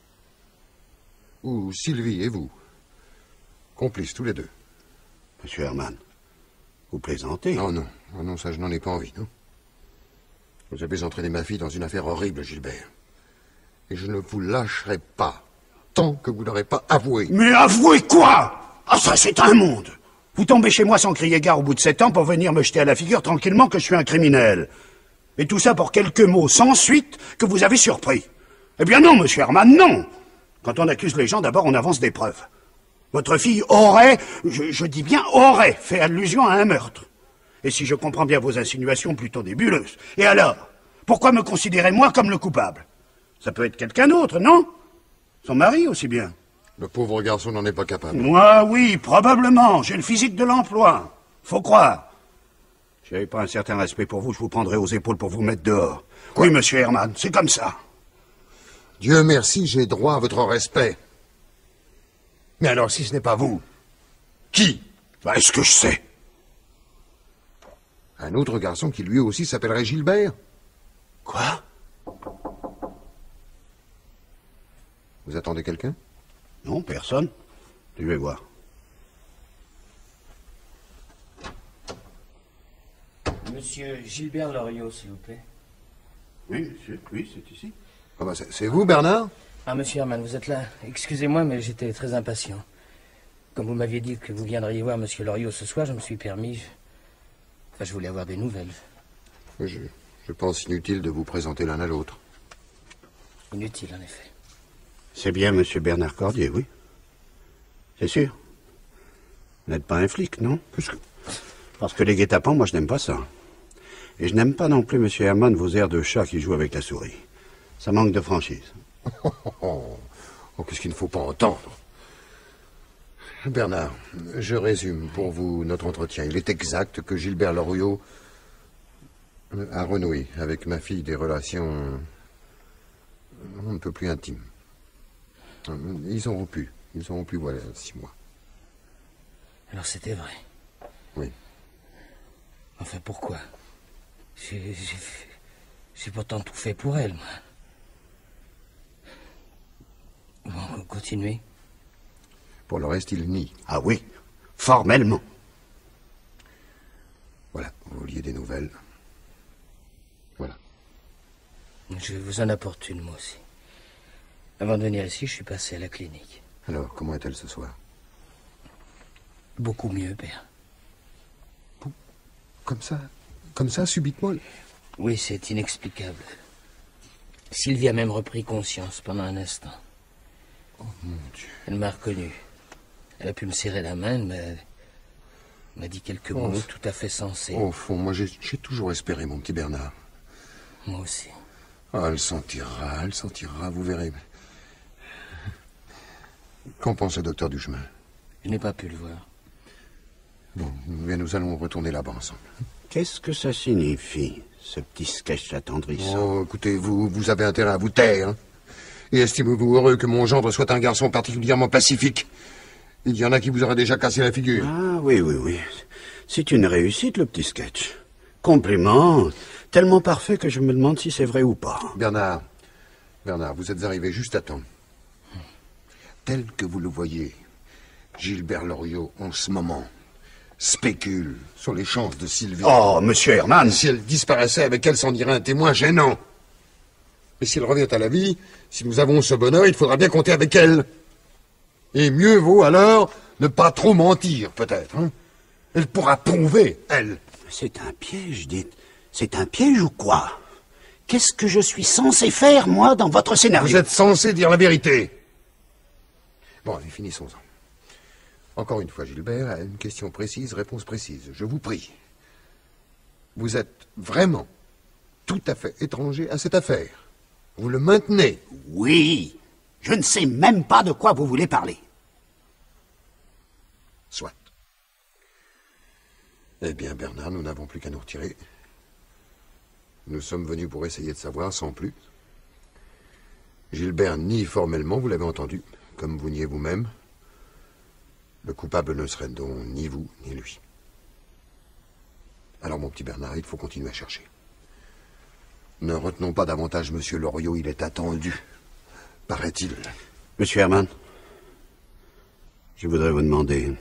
Ou Sylvie et vous. Complices tous les deux. Monsieur Herman, vous plaisantez? Non, non, non, non, ça je n'en ai pas envie, non. Vous avez entraîné ma fille dans une affaire horrible, Gilbert. Et je ne vous lâcherai pas, tant que vous n'aurez pas avoué. Mais avouez quoi? Ah, ça c'est un monde. Vous tombez chez moi sans crier gare au bout de sept ans pour venir me jeter à la figure tranquillement que je suis un criminel. Et tout ça pour quelques mots sans suite que vous avez surpris. Eh bien non, monsieur Herman, non. Quand on accuse les gens, d'abord on avance des preuves. Votre fille aurait, je, je dis bien aurait, fait allusion à un meurtre. Et si je comprends bien vos insinuations plutôt nébuleuses. Et alors? Pourquoi me considérer moi comme le coupable? Ça peut être quelqu'un d'autre, non? Son mari aussi bien. Le pauvre garçon n'en est pas capable. Moi, oui, probablement. J'ai le physique de l'emploi. Faut croire. Si j'avais pas un certain respect pour vous, je vous prendrais aux épaules pour vous mettre dehors. Oui, monsieur Herman, c'est comme ça. Dieu merci, j'ai droit à votre respect. Mais alors, si ce n'est pas vous, qui? Bah, est-ce que je sais? Un autre garçon qui lui aussi s'appellerait Gilbert? Quoi? Vous attendez quelqu'un? Non, personne. Je vais voir. Monsieur Gilbert Loriot, s'il vous plaît. Oui, monsieur, oui, c'est ici. Ah bah, c'est vous, Bernard? Ah, monsieur Herman, vous êtes là. Excusez-moi, mais j'étais très impatient. Comme vous m'aviez dit que vous viendriez voir monsieur Loriot ce soir, je me suis permis... Enfin, je voulais avoir des nouvelles. Je, je pense inutile de vous présenter l'un à l'autre. Inutile, en effet. C'est bien monsieur Bernard Cordier, oui. C'est sûr. Vous n'êtes pas un flic, non? Parce que, parce que les guet-apens, moi, je n'aime pas ça. Et je n'aime pas non plus, monsieur Herman, vos airs de chat qui joue avec la souris. Ça manque de franchise. Oh, oh, oh. Oh, qu'est-ce qu'il ne faut pas entendre. Bernard, je résume pour vous notre entretien. Il est exact que Gilbert Loriot a renoué avec ma fille des relations un peu plus intimes. Ils ont rompu. Ils ont rompu, voilà, six mois. Alors c'était vrai. Oui. Enfin, pourquoi? J'ai... J'ai pourtant tout fait pour elle, moi. Bon, continuez. Pour le reste, il nie. Ah oui, formellement. Voilà, vous vouliez des nouvelles. Voilà. Je vous en apporte une, moi aussi. Avant de venir ici, je suis passé à la clinique. Alors, comment est-elle ce soir? Beaucoup mieux, père. Comme ça? Comme ça, subitement? Oui, c'est inexplicable. Sylvie a même repris conscience pendant un instant. Oh, mon Dieu. Elle m'a reconnu. Elle a pu me serrer la main, mais m'a dit quelques Oh, mots tout à fait sensés. Au fond, moi, j'ai toujours espéré, mon petit Bernard. Moi aussi. Ah, elle s'en tirera, elle s'en tirera, vous verrez. Qu'en pense le docteur Duchemin? Je n'ai pas pu le voir. Bon, bien, nous allons retourner là-bas ensemble. Qu'est-ce que ça signifie, ce petit sketch attendrissant? Oh, écoutez, vous, vous avez intérêt à vous taire. Hein? Et estimez-vous heureux que mon gendre soit un garçon particulièrement pacifique? Il y en a qui vous auraient déjà cassé la figure. Ah, oui, oui, oui. C'est une réussite, le petit sketch. Compliment, tellement parfait que je me demande si c'est vrai ou pas. Bernard, Bernard, vous êtes arrivé juste à temps. Tel que vous le voyez, Gilbert Loriot, en ce moment, spécule sur les chances de Sylvie. Oh, monsieur Herman! Si elle disparaissait avec elle, c'en dirait un témoin gênant. Mais s'il revient à la vie, si nous avons ce bonheur, il faudra bien compter avec elle. Et mieux vaut alors ne pas trop mentir, peut-être. Hein? Elle pourra prouver, elle. C'est un piège, dites. C'est un piège ou quoi? Qu'est-ce que je suis censé faire, moi, dans votre scénario? Vous êtes censé dire la vérité. Bon, allez, finissons-en. Encore une fois, Gilbert, une question précise, réponse précise. Je vous prie. Vous êtes vraiment tout à fait étranger à cette affaire. Vous le maintenez? Oui. Je ne sais même pas de quoi vous voulez parler. Soit. Eh bien, Bernard, nous n'avons plus qu'à nous retirer. Nous sommes venus pour essayer de savoir, sans plus. Gilbert nie formellement, vous l'avez entendu, comme vous niez vous-même. Le coupable ne serait donc ni vous, ni lui. Alors, mon petit Bernard, il faut continuer à chercher. Ne retenons pas davantage Monsieur Loriot, il est attendu, paraît-il. Monsieur Herman, je voudrais vous demander...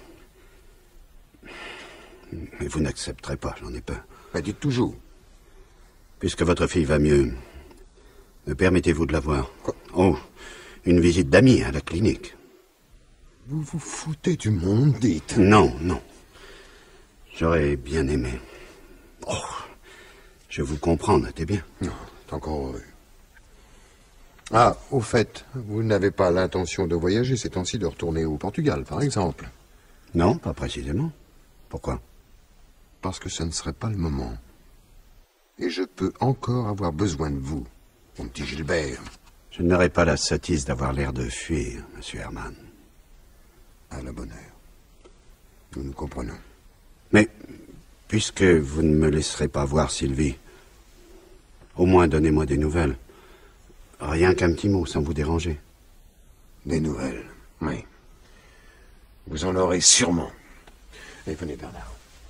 Mais vous n'accepterez pas, j'en ai peur. Mais dites toujours. Puisque votre fille va mieux, me permettez-vous de la voir? Quoi? Oh, une visite d'amis à la clinique. Vous vous foutez du monde, dites. Non, non. J'aurais bien aimé. Oh, je vous comprends, notez bien. Non, c'est encore heureux. Ah, au fait, vous n'avez pas l'intention de voyager ces temps-ci, de retourner au Portugal, par exemple? Non, pas précisément. Pourquoi? Parce que ce ne serait pas le moment. Et je peux encore avoir besoin de vous, mon petit Gilbert. Je n'aurais pas la sottise d'avoir l'air de fuir, monsieur Herman. À la bonne heure. Nous nous comprenons. Mais, puisque vous ne me laisserez pas voir Sylvie, au moins donnez-moi des nouvelles. Rien qu'un petit mot, sans vous déranger. Des nouvelles, oui. Vous en aurez sûrement. Et venez, Bernard.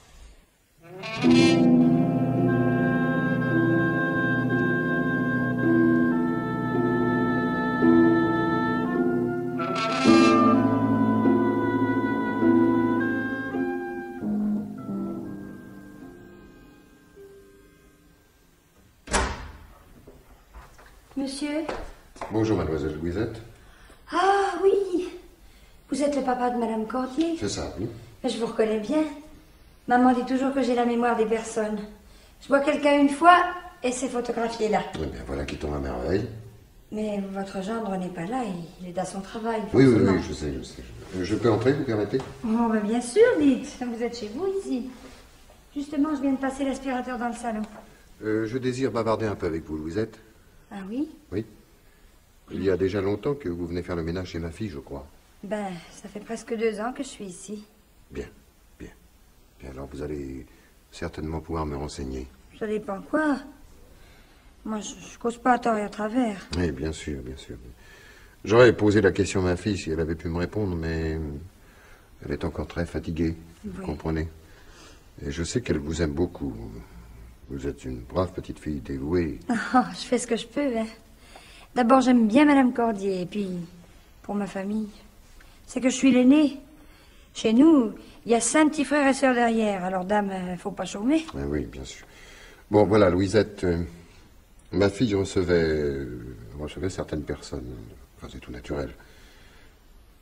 Monsieur? Bonjour, mademoiselle Louisette. Ah oui! Vous êtes le papa de Madame Cordier? C'est ça, oui. Je vous reconnais bien. Maman dit toujours que j'ai la mémoire des personnes. Je vois quelqu'un une fois et c'est photographié là. Eh bien, voilà qui tombe à merveille. Mais votre gendre n'est pas là, il est à son travail. Oui, oui, forcément. oui, je sais, je sais. Je, je peux entrer, vous permettez? Oh, ben bien sûr, dites. Vous êtes chez vous ici. Justement, je viens de passer l'aspirateur dans le salon. Euh, je désire bavarder un peu avec vous, Louisette. Ah oui? Oui. Il y a déjà longtemps que vous venez faire le ménage chez ma fille, je crois. Ben, ça fait presque deux ans que je suis ici. Bien, bien. Bien, alors vous allez certainement pouvoir me renseigner. Ça dépend quoi? Moi, je, je cause pas à tort et à travers. Oui, bien sûr, bien sûr. J'aurais posé la question à ma fille si elle avait pu me répondre, mais elle est encore très fatiguée, vous Oui. comprenez. Et je sais qu'elle vous aime beaucoup. Vous êtes une brave petite fille dévouée. Oh, je fais ce que je peux, hein. D'abord, j'aime bien Madame Cordier, et puis, pour ma famille, c'est que je suis l'aînée. Chez nous, il y a cinq petits frères et sœurs derrière, alors dame, euh, faut pas chômer. Oui, oui, bien sûr. Bon, voilà, Louisette, euh, ma fille recevait, euh, recevait certaines personnes. Enfin, c'est tout naturel.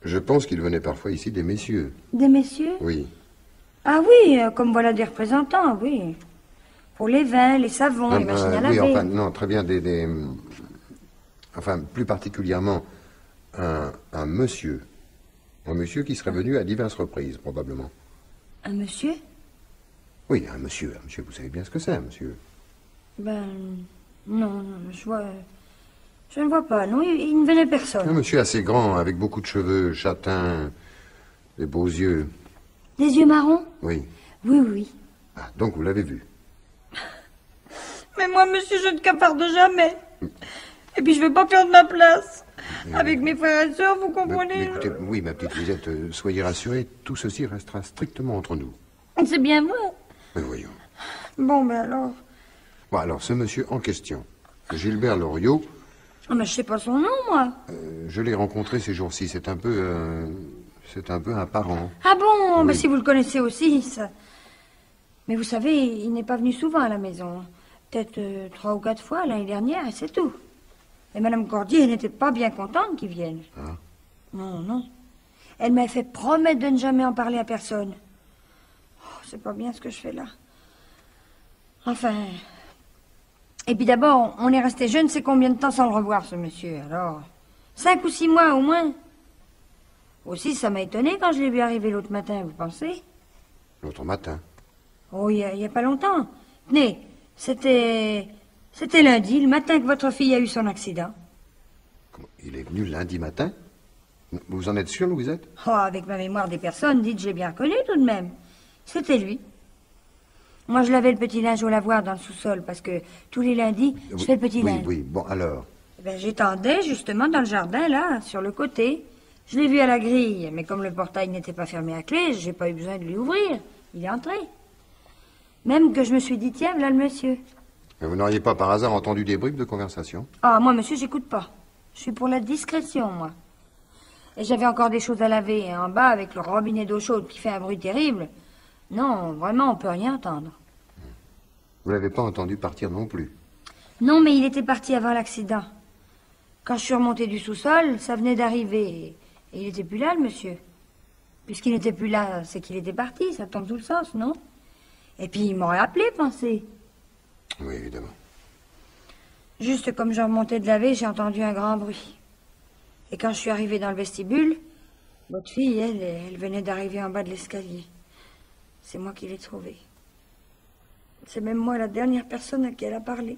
Je pense qu'il venait parfois ici des messieurs. Des messieurs? Oui. Ah oui, euh, comme voilà des représentants, oui. Pour les vins, les savons, Ah, les machines euh, à oui, laver. enfin, non, très bien, des... des enfin, plus particulièrement, un, un monsieur. Un monsieur qui serait venu à diverses reprises, probablement. Un monsieur? Oui, un monsieur. Un monsieur, vous savez bien ce que c'est, un monsieur. Ben, non, non, je vois... Je ne vois pas, non, il, il ne venait personne. Un monsieur assez grand, avec beaucoup de cheveux, châtains, des beaux yeux. Des yeux marrons? Oui. Oui, oui. Ah, donc vous l'avez vu. Mais moi, monsieur, je ne caparde jamais. Et puis, je ne vais pas perdre ma place. Avec mes frères et sœurs, vous Mais, comprenez? mais écoutez, oui, ma petite Lisette, euh, soyez rassurée, tout ceci restera strictement entre nous. C'est bien vrai. Mais voyons. Bon, ben alors... Bon, alors, ce monsieur en question, Gilbert Loriot, Oh, mais je sais pas son nom, moi. euh, je l'ai rencontré ces jours-ci. C'est un peu... euh, c'est un peu un parent. Ah bon? Oui. Ben, si vous le connaissez aussi, ça... Mais vous savez, il n'est pas venu souvent à la maison. Peut-être euh, trois ou quatre fois l'année dernière, et c'est tout. Et Madame Cordier n'était pas bien contente qu'il vienne. Ah. Non, non. Elle m'a fait promettre de ne jamais en parler à personne. Oh, c'est pas bien ce que je fais là. Enfin... Et puis d'abord, on est resté je ne sais combien de temps sans le revoir, ce monsieur. Alors, cinq ou six mois au moins. Aussi, ça m'a étonné quand je l'ai vu arriver l'autre matin, vous pensez? L'autre matin. Oh, il n'y a, a pas longtemps. Tenez, c'était... C'était lundi, le matin que votre fille a eu son accident. Comment, il est venu lundi matin? Vous en êtes sûr, Louisette? Oh, avec ma mémoire des personnes, dites, je l'ai bien reconnu tout de même. C'était lui. Moi, je lavais le petit linge au lavoir dans le sous-sol, parce que tous les lundis, je Oui, fais le petit oui, linge. Oui, bon, alors... Eh ben, j'étendais justement dans le jardin, là, sur le côté. Je l'ai vu à la grille, mais comme le portail n'était pas fermé à clé, j'ai pas eu besoin de lui ouvrir. Il est entré. Même que je me suis dit, tiens, voilà le monsieur. Mais vous n'auriez pas par hasard entendu des bribes de conversation? Ah, moi, monsieur, j'écoute pas. Je suis pour la discrétion, moi. Et j'avais encore des choses à laver, hein, en bas, avec le robinet d'eau chaude qui fait un bruit terrible. Non, vraiment, on peut rien entendre. Vous l'avez pas entendu partir non plus? Non, mais il était parti avant l'accident. Quand je suis remontée du sous-sol, ça venait d'arriver. Et il n'était plus là, le monsieur. Puisqu'il n'était plus là, c'est qu'il était parti, ça tombe sous le sens, non? Et puis, il m'aurait appelé, pensez. Oui, évidemment. Juste comme je remontais de laver, j'ai entendu un grand bruit. Et quand je suis arrivée dans le vestibule, votre fille, elle, elle venait d'arriver en bas de l'escalier. C'est moi qui l'ai trouvée. C'est même moi la dernière personne à qui elle a parlé.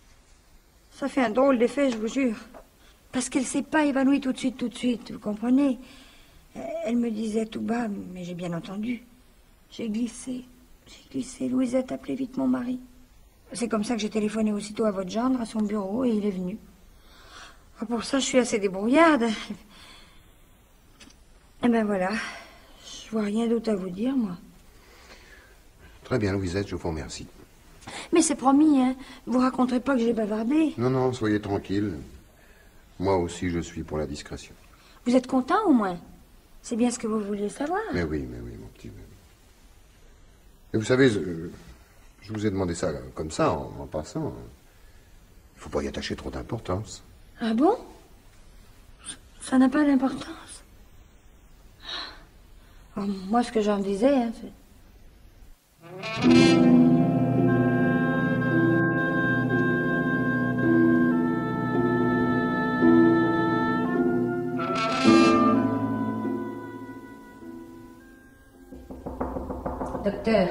Ça fait un drôle d'effet, je vous jure. Parce qu'elle s'est pas évanouie tout de suite, tout de suite, vous comprenez? Elle me disait tout bas, mais j'ai bien entendu. J'ai glissé, j'ai glissé. Louisette, appelez vite mon mari. C'est comme ça que j'ai téléphoné aussitôt à votre gendre, à son bureau, et il est venu. Ah, pour ça, je suis assez débrouillarde. Et ben voilà, je vois rien d'autre à vous dire, moi. Très bien, Louisette, je vous remercie. Mais c'est promis, hein. Vous raconterez pas que j'ai bavardé. Non, non, soyez tranquille. Moi aussi, je suis pour la discrétion. Vous êtes content, au moins? C'est bien ce que vous vouliez savoir. Mais oui, mais oui, mon petit. Mais oui. Et vous savez, je, je vous ai demandé ça comme ça, en, en passant. Il faut pas y attacher trop d'importance. Ah bon? Ça n'a pas d'importance. Alors, moi, ce que j'en disais, hein, c'est... Docteur.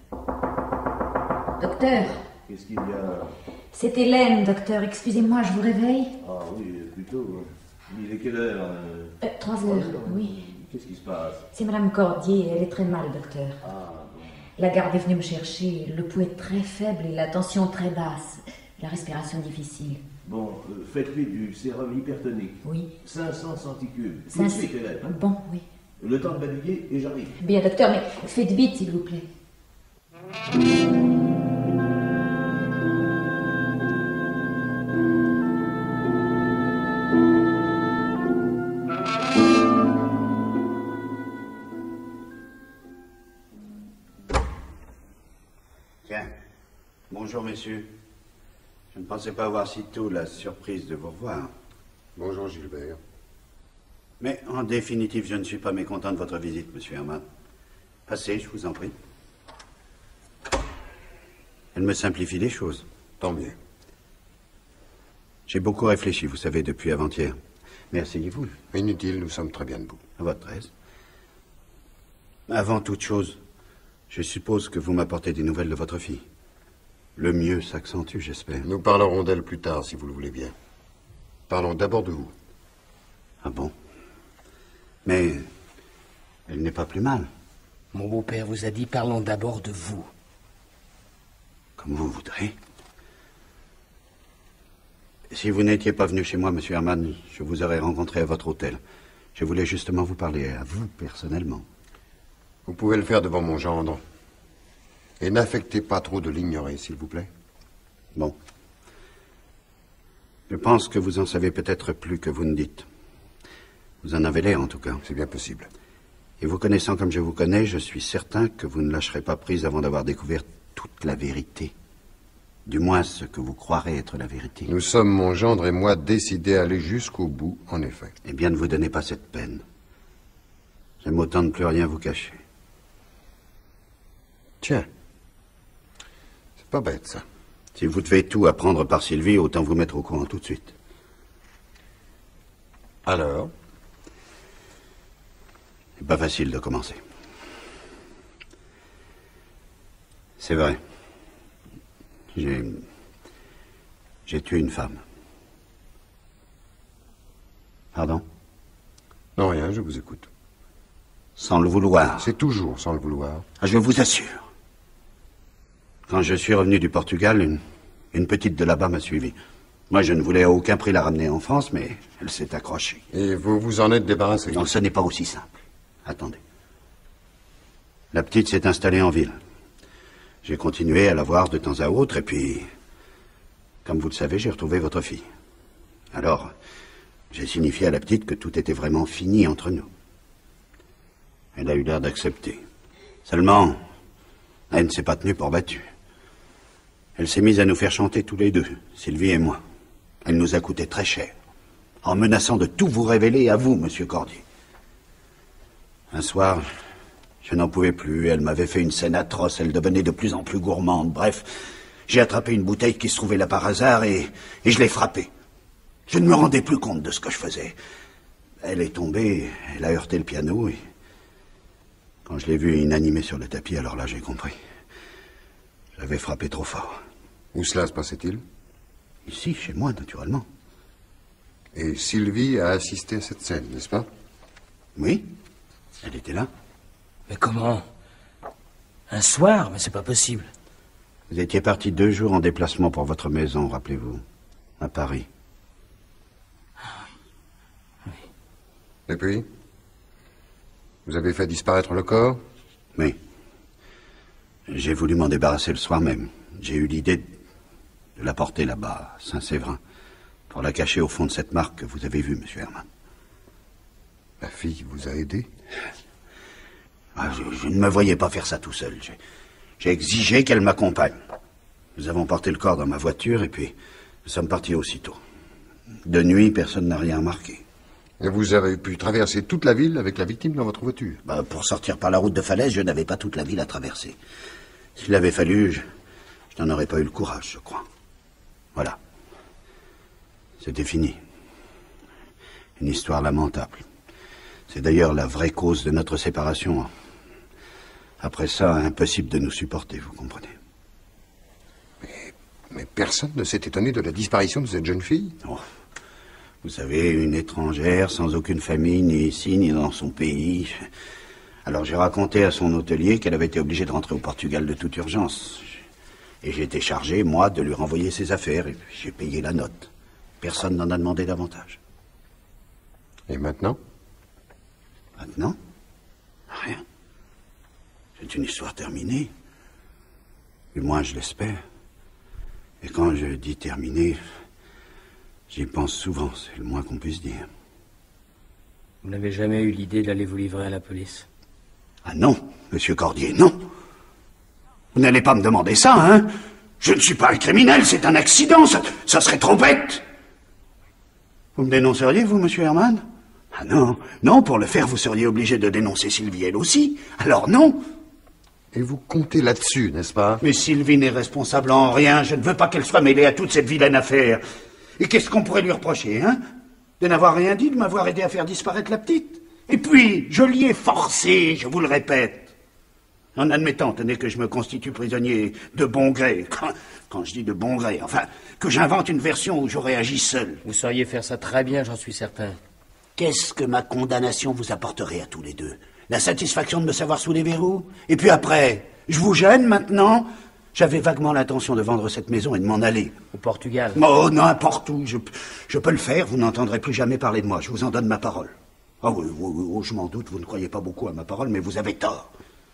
Docteur. Qu'est-ce qu'il y a? C'est Hélène, docteur. Excusez-moi, je vous réveille. Ah oui, plutôt. Il est quelle heure? Euh, trois heures, oui. Qu'est-ce qui se passe? C'est Madame Cordier. Elle est très mal, docteur. Ah, bon. La garde est venue me chercher. Le pouls est très faible et la tension très basse. La respiration difficile. Bon, euh, faites-lui du sérum hypertonique. Oui. cinq cents centicubes. Tout Cinq- de suite, Hélène, hein. Bon, oui. Le temps de m'habiller et j'arrive. Bien, docteur, mais faites vite, s'il vous plaît. Tiens. Bonjour, messieurs. Je ne pensais pas avoir si tôt la surprise de vous revoir. Bonjour, Gilbert. Mais en définitive, je ne suis pas mécontent de votre visite, monsieur Herman. Passez, je vous en prie. Elle me simplifie les choses. Tant mieux. J'ai beaucoup réfléchi, vous savez, depuis avant-hier. Mais asseyez-vous. Inutile, nous sommes très bien debout. À votre aise. Avant toute chose, je suppose que vous m'apportez des nouvelles de votre fille. Le mieux s'accentue, j'espère. Nous parlerons d'elle plus tard, si vous le voulez bien. Parlons d'abord de vous. Ah bon? Mais elle n'est pas plus mal. Mon beau-père vous a dit, parlons d'abord de vous. Comme vous voudrez. Si vous n'étiez pas venu chez moi, monsieur Herman, je vous aurais rencontré à votre hôtel. Je voulais justement vous parler à vous, personnellement. Vous pouvez le faire devant mon gendre. Et n'affectez pas trop de l'ignorer, s'il vous plaît. Bon. Je pense que vous en savez peut-être plus que vous ne dites. Vous en avez l'air, en tout cas. C'est bien possible. Et vous connaissant comme je vous connais, je suis certain que vous ne lâcherez pas prise avant d'avoir découvert toute la vérité. Du moins, ce que vous croirez être la vérité. Nous sommes, mon gendre et moi, décidés à aller jusqu'au bout, en effet. Eh bien, ne vous donnez pas cette peine. J'aime autant ne plus rien vous cacher. Tiens. C'est pas bête, ça. Si vous devez tout apprendre par Sylvie, autant vous mettre au courant tout de suite. Alors? C'est pas facile de commencer. C'est vrai. J'ai... J'ai tué une femme. Pardon? Non, rien, je vous écoute. Sans le vouloir. C'est toujours sans le vouloir. Ah, je vous assure. Quand je suis revenu du Portugal, une, une petite de là-bas m'a suivi. Moi, je ne voulais à aucun prix la ramener en France, mais elle s'est accrochée. Et vous vous en êtes débarrassé? Non, ce n'est pas aussi simple. Attendez. La petite s'est installée en ville. J'ai continué à la voir de temps à autre, et puis, comme vous le savez, j'ai retrouvé votre fille. Alors, j'ai signifié à la petite que tout était vraiment fini entre nous. Elle a eu l'air d'accepter. Seulement, elle ne s'est pas tenue pour battue. Elle s'est mise à nous faire chanter tous les deux, Sylvie et moi. Elle nous a coûté très cher, en menaçant de tout vous révéler à vous, monsieur Cordier. Un soir, je n'en pouvais plus, elle m'avait fait une scène atroce, elle devenait de plus en plus gourmande. Bref, j'ai attrapé une bouteille qui se trouvait là par hasard et, et je l'ai frappée. Je ne me rendais plus compte de ce que je faisais. Elle est tombée, elle a heurté le piano et... Quand je l'ai vue inanimée sur le tapis, alors là j'ai compris. J'avais frappé trop fort. Où cela se passait-il? Ici, chez moi, naturellement. Et Sylvie a assisté à cette scène, n'est-ce pas? Oui, elle était là. Mais comment? Un soir? Mais c'est pas possible. Vous étiez parti deux jours en déplacement pour votre maison, rappelez-vous, à Paris. Ah oui. Et puis? Vous avez fait disparaître le corps? Oui. J'ai voulu m'en débarrasser le soir même. J'ai eu l'idée de la porter là-bas, à Saint-Séverin, pour la cacher au fond de cette marque que vous avez vue, monsieur Herman. La fille vous a aidé? Ah, je, je ne me voyais pas faire ça tout seul. J'ai exigé qu'elle m'accompagne. Nous avons porté le corps dans ma voiture et puis nous sommes partis aussitôt. De nuit, personne n'a rien remarqué. Et vous avez pu traverser toute la ville avec la victime dans votre voiture? Bah, pour sortir par la route de Falaise, je n'avais pas toute la ville à traverser. S'il avait fallu, je, je n'en aurais pas eu le courage, je crois. Voilà. C'était fini. Une histoire lamentable. C'est d'ailleurs la vraie cause de notre séparation. Après ça, impossible de nous supporter, vous comprenez. Mais, mais personne ne s'est étonné de la disparition de cette jeune fille? Oh. Vous savez, une étrangère, sans aucune famille, ni ici, ni dans son pays. Alors j'ai raconté à son hôtelier qu'elle avait été obligée de rentrer au Portugal de toute urgence. Et j'ai été chargé, moi, de lui renvoyer ses affaires, et j'ai payé la note. Personne n'en a demandé davantage. Et maintenant? Maintenant? Rien. C'est une histoire terminée. Du moins, je l'espère. Et quand je dis terminée... J'y pense souvent, c'est le moins qu'on puisse dire. Vous n'avez jamais eu l'idée d'aller vous livrer à la police? Ah non, monsieur Cordier, non. Vous n'allez pas me demander ça, hein? Je ne suis pas un criminel, c'est un accident, ça, ça serait trop bête. Vous me dénonceriez, vous, monsieur Herman? Ah non, non, pour le faire, vous seriez obligé de dénoncer Sylvie, elle aussi. Alors non. Et vous comptez là-dessus, n'est-ce pas? Mais Sylvie n'est responsable en rien. Je ne veux pas qu'elle soit mêlée à toute cette vilaine affaire. Et qu'est-ce qu'on pourrait lui reprocher, hein? De n'avoir rien dit, de m'avoir aidé à faire disparaître la petite. Et puis, je l'y ai forcé, je vous le répète. En admettant, tenez, que je me constitue prisonnier de bon gré. Quand, quand je dis de bon gré, enfin, que j'invente une version où j'aurais agi seul. Vous sauriez faire ça très bien, j'en suis certain. Qu'est-ce que ma condamnation vous apporterait à tous les deux? La satisfaction de me savoir sous les verrous? Et puis après, je vous gêne maintenant? J'avais vaguement l'intention de vendre cette maison et de m'en aller. Au Portugal? Oh, n'importe où. Je, je peux le faire, vous n'entendrez plus jamais parler de moi. Je vous en donne ma parole. Ah oui, oui, oui, je m'en doute, vous ne croyez pas beaucoup à ma parole, mais vous avez tort.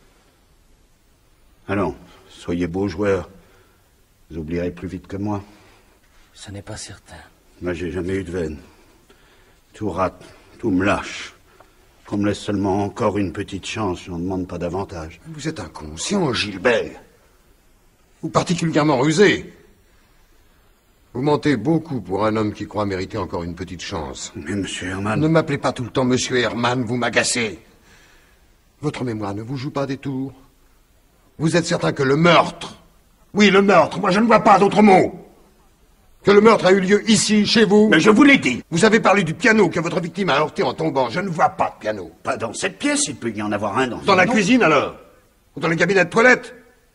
Allons, soyez beaux joueurs. Vous oublierez plus vite que moi. Ce n'est pas certain. Moi, j'ai jamais eu de veine. Tout rate, tout me lâche. Qu'on me laisse seulement encore une petite chance, je n'en demande pas davantage. Vous êtes inconscient, Gilbert. Ou particulièrement rusé. Vous mentez beaucoup pour un homme qui croit mériter encore une petite chance. Mais monsieur Herman... Ne m'appelez pas tout le temps monsieur Herman, vous m'agacez. Votre mémoire ne vous joue pas des tours. Vous êtes certain que le meurtre... Oui, le meurtre, moi je ne vois pas d'autre mot. Que le meurtre a eu lieu ici, chez vous. Mais je vous l'ai dit. Vous avez parlé du piano que votre victime a heurté en tombant. Je ne vois pas de piano. Pas dans cette pièce, il peut y en avoir un dans... Dans la cuisine, alors? Ou dans le cabinet de toilette?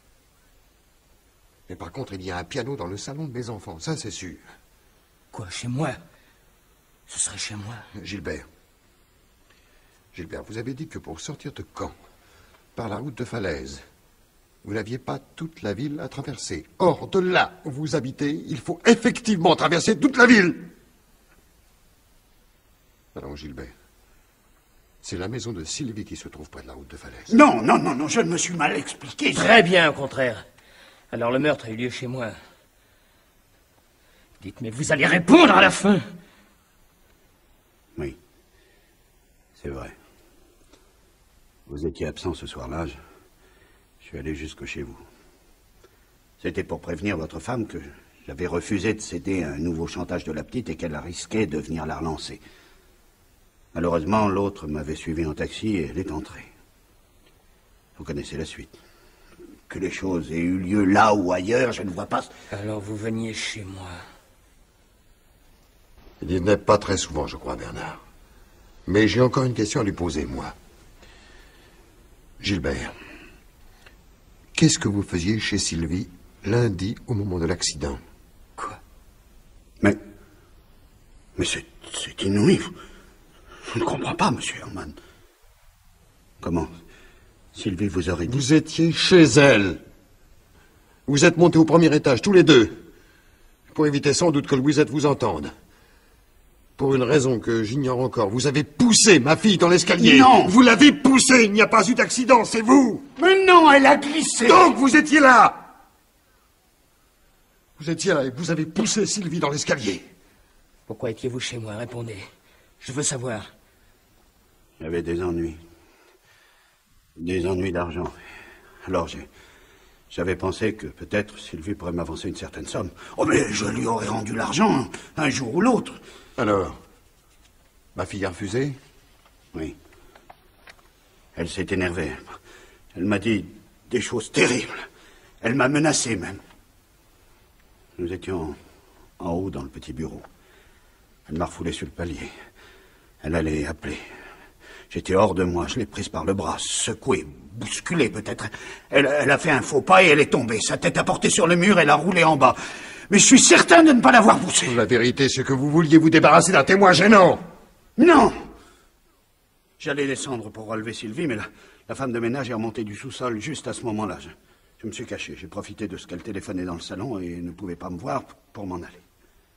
Mais par contre, il y a un piano dans le salon de mes enfants, ça c'est sûr. Quoi, chez moi? Ce serait chez moi. Gilbert. Gilbert, vous avez dit que pour sortir de Caen, par la route de Falaise, vous n'aviez pas toute la ville à traverser. Or, de là où vous habitez, il faut effectivement traverser toute la ville. Alors, Gilbert, c'est la maison de Sylvie qui se trouve près de la route de Falaise. Non, non, non, non, je me suis mal expliqué. Très bien, au contraire. Alors le meurtre a eu lieu chez moi. Dites, mais vous allez répondre à la fin. Oui, c'est vrai. Vous étiez absent ce soir-là. Je, je suis allé jusque chez vous. C'était pour prévenir votre femme que j'avais refusé de céder à un nouveau chantage de la petite et qu'elle risquait de venir la relancer. Malheureusement, l'autre m'avait suivi en taxi et elle est entrée. Vous connaissez la suite. Que les choses aient eu lieu là ou ailleurs, je ne vois pas... Alors vous veniez chez moi. Il n'y n'est pas très souvent, je crois, Bernard. Mais j'ai encore une question à lui poser, moi. Gilbert, qu'est-ce que vous faisiez chez Sylvie lundi au moment de l'accident? Quoi? Mais... Mais c'est... c'est inouï. Je ne comprends pas, monsieur Herman. Comment? Sylvie vous aurait dit... Vous étiez chez elle. Vous êtes montés au premier étage, tous les deux. Pour éviter sans doute que Louisette vous entende. Pour une raison que j'ignore encore, vous avez poussé ma fille dans l'escalier. Non! Vous l'avez poussée, il n'y a pas eu d'accident, c'est vous! Mais non, elle a glissé! Donc vous étiez là! Vous étiez là et vous avez poussé Sylvie dans l'escalier. Pourquoi étiez-vous chez moi? Répondez. Je veux savoir. J'avais des ennuis. Des ennuis d'argent. Alors j'ai... J'avais pensé que peut-être Sylvie pourrait m'avancer une certaine somme. Oh, mais je lui aurais rendu l'argent, un jour ou l'autre. Alors, ma fille a refusé? Oui. Elle s'est énervée. Elle m'a dit des choses terribles. Elle m'a menacé même. Nous étions en haut dans le petit bureau. Elle m'a refoulé sur le palier. Elle allait appeler. J'étais hors de moi, je l'ai prise par le bras, secouée, bousculée peut-être. Elle, elle a fait un faux pas et elle est tombée. Sa tête a porté sur le mur, elle a roulé en bas. Mais je suis certain de ne pas l'avoir poussée. La vérité, c'est que vous vouliez vous débarrasser d'un témoin gênant. Non! J'allais descendre pour relever Sylvie, mais la, la femme de ménage est remontée du sous-sol juste à ce moment-là. Je, je me suis caché, j'ai profité de ce qu'elle téléphonait dans le salon et ne pouvait pas me voir pour m'en aller.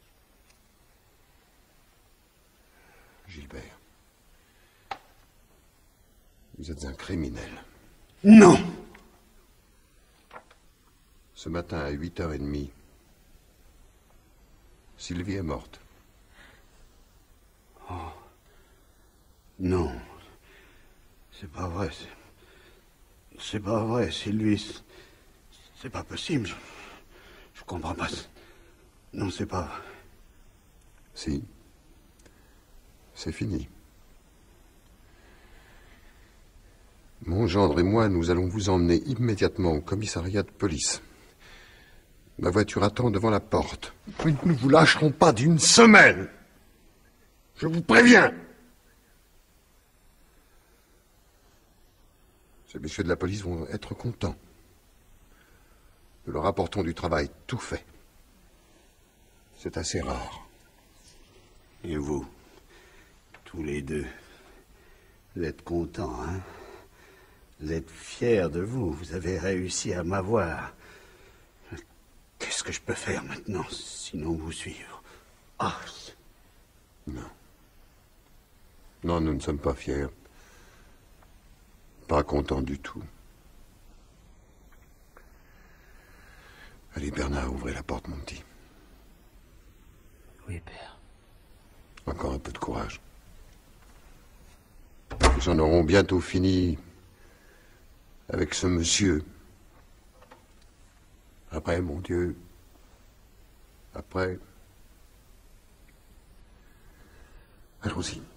Gilbert. Vous êtes un criminel. Non! Ce matin à huit heures trente, Sylvie est morte. Oh. Non. C'est pas vrai. C'est pas vrai, Sylvie. C'est pas possible. Je, je comprends pas. Non, c'est pas vrai. Si. C'est fini. Mon gendre et moi, nous allons vous emmener immédiatement au commissariat de police. Ma voiture attend devant la porte. Nous ne vous lâcherons pas d'une semelle. Je vous préviens. Ces messieurs de la police vont être contents. Nous leur apportons du travail tout fait. C'est assez rare. Et vous, tous les deux, vous êtes contents, hein? Vous êtes fiers de vous. Vous avez réussi à m'avoir. Qu'est-ce que je peux faire maintenant, sinon vous suivre? Ah! Non. Non, nous ne sommes pas fiers. Pas contents du tout. Allez, Bernard, ouvrez la porte, mon petit. Oui, père. Encore un peu de courage. Nous en aurons bientôt fini avec ce monsieur. Après, mon Dieu. Après. Allons-y.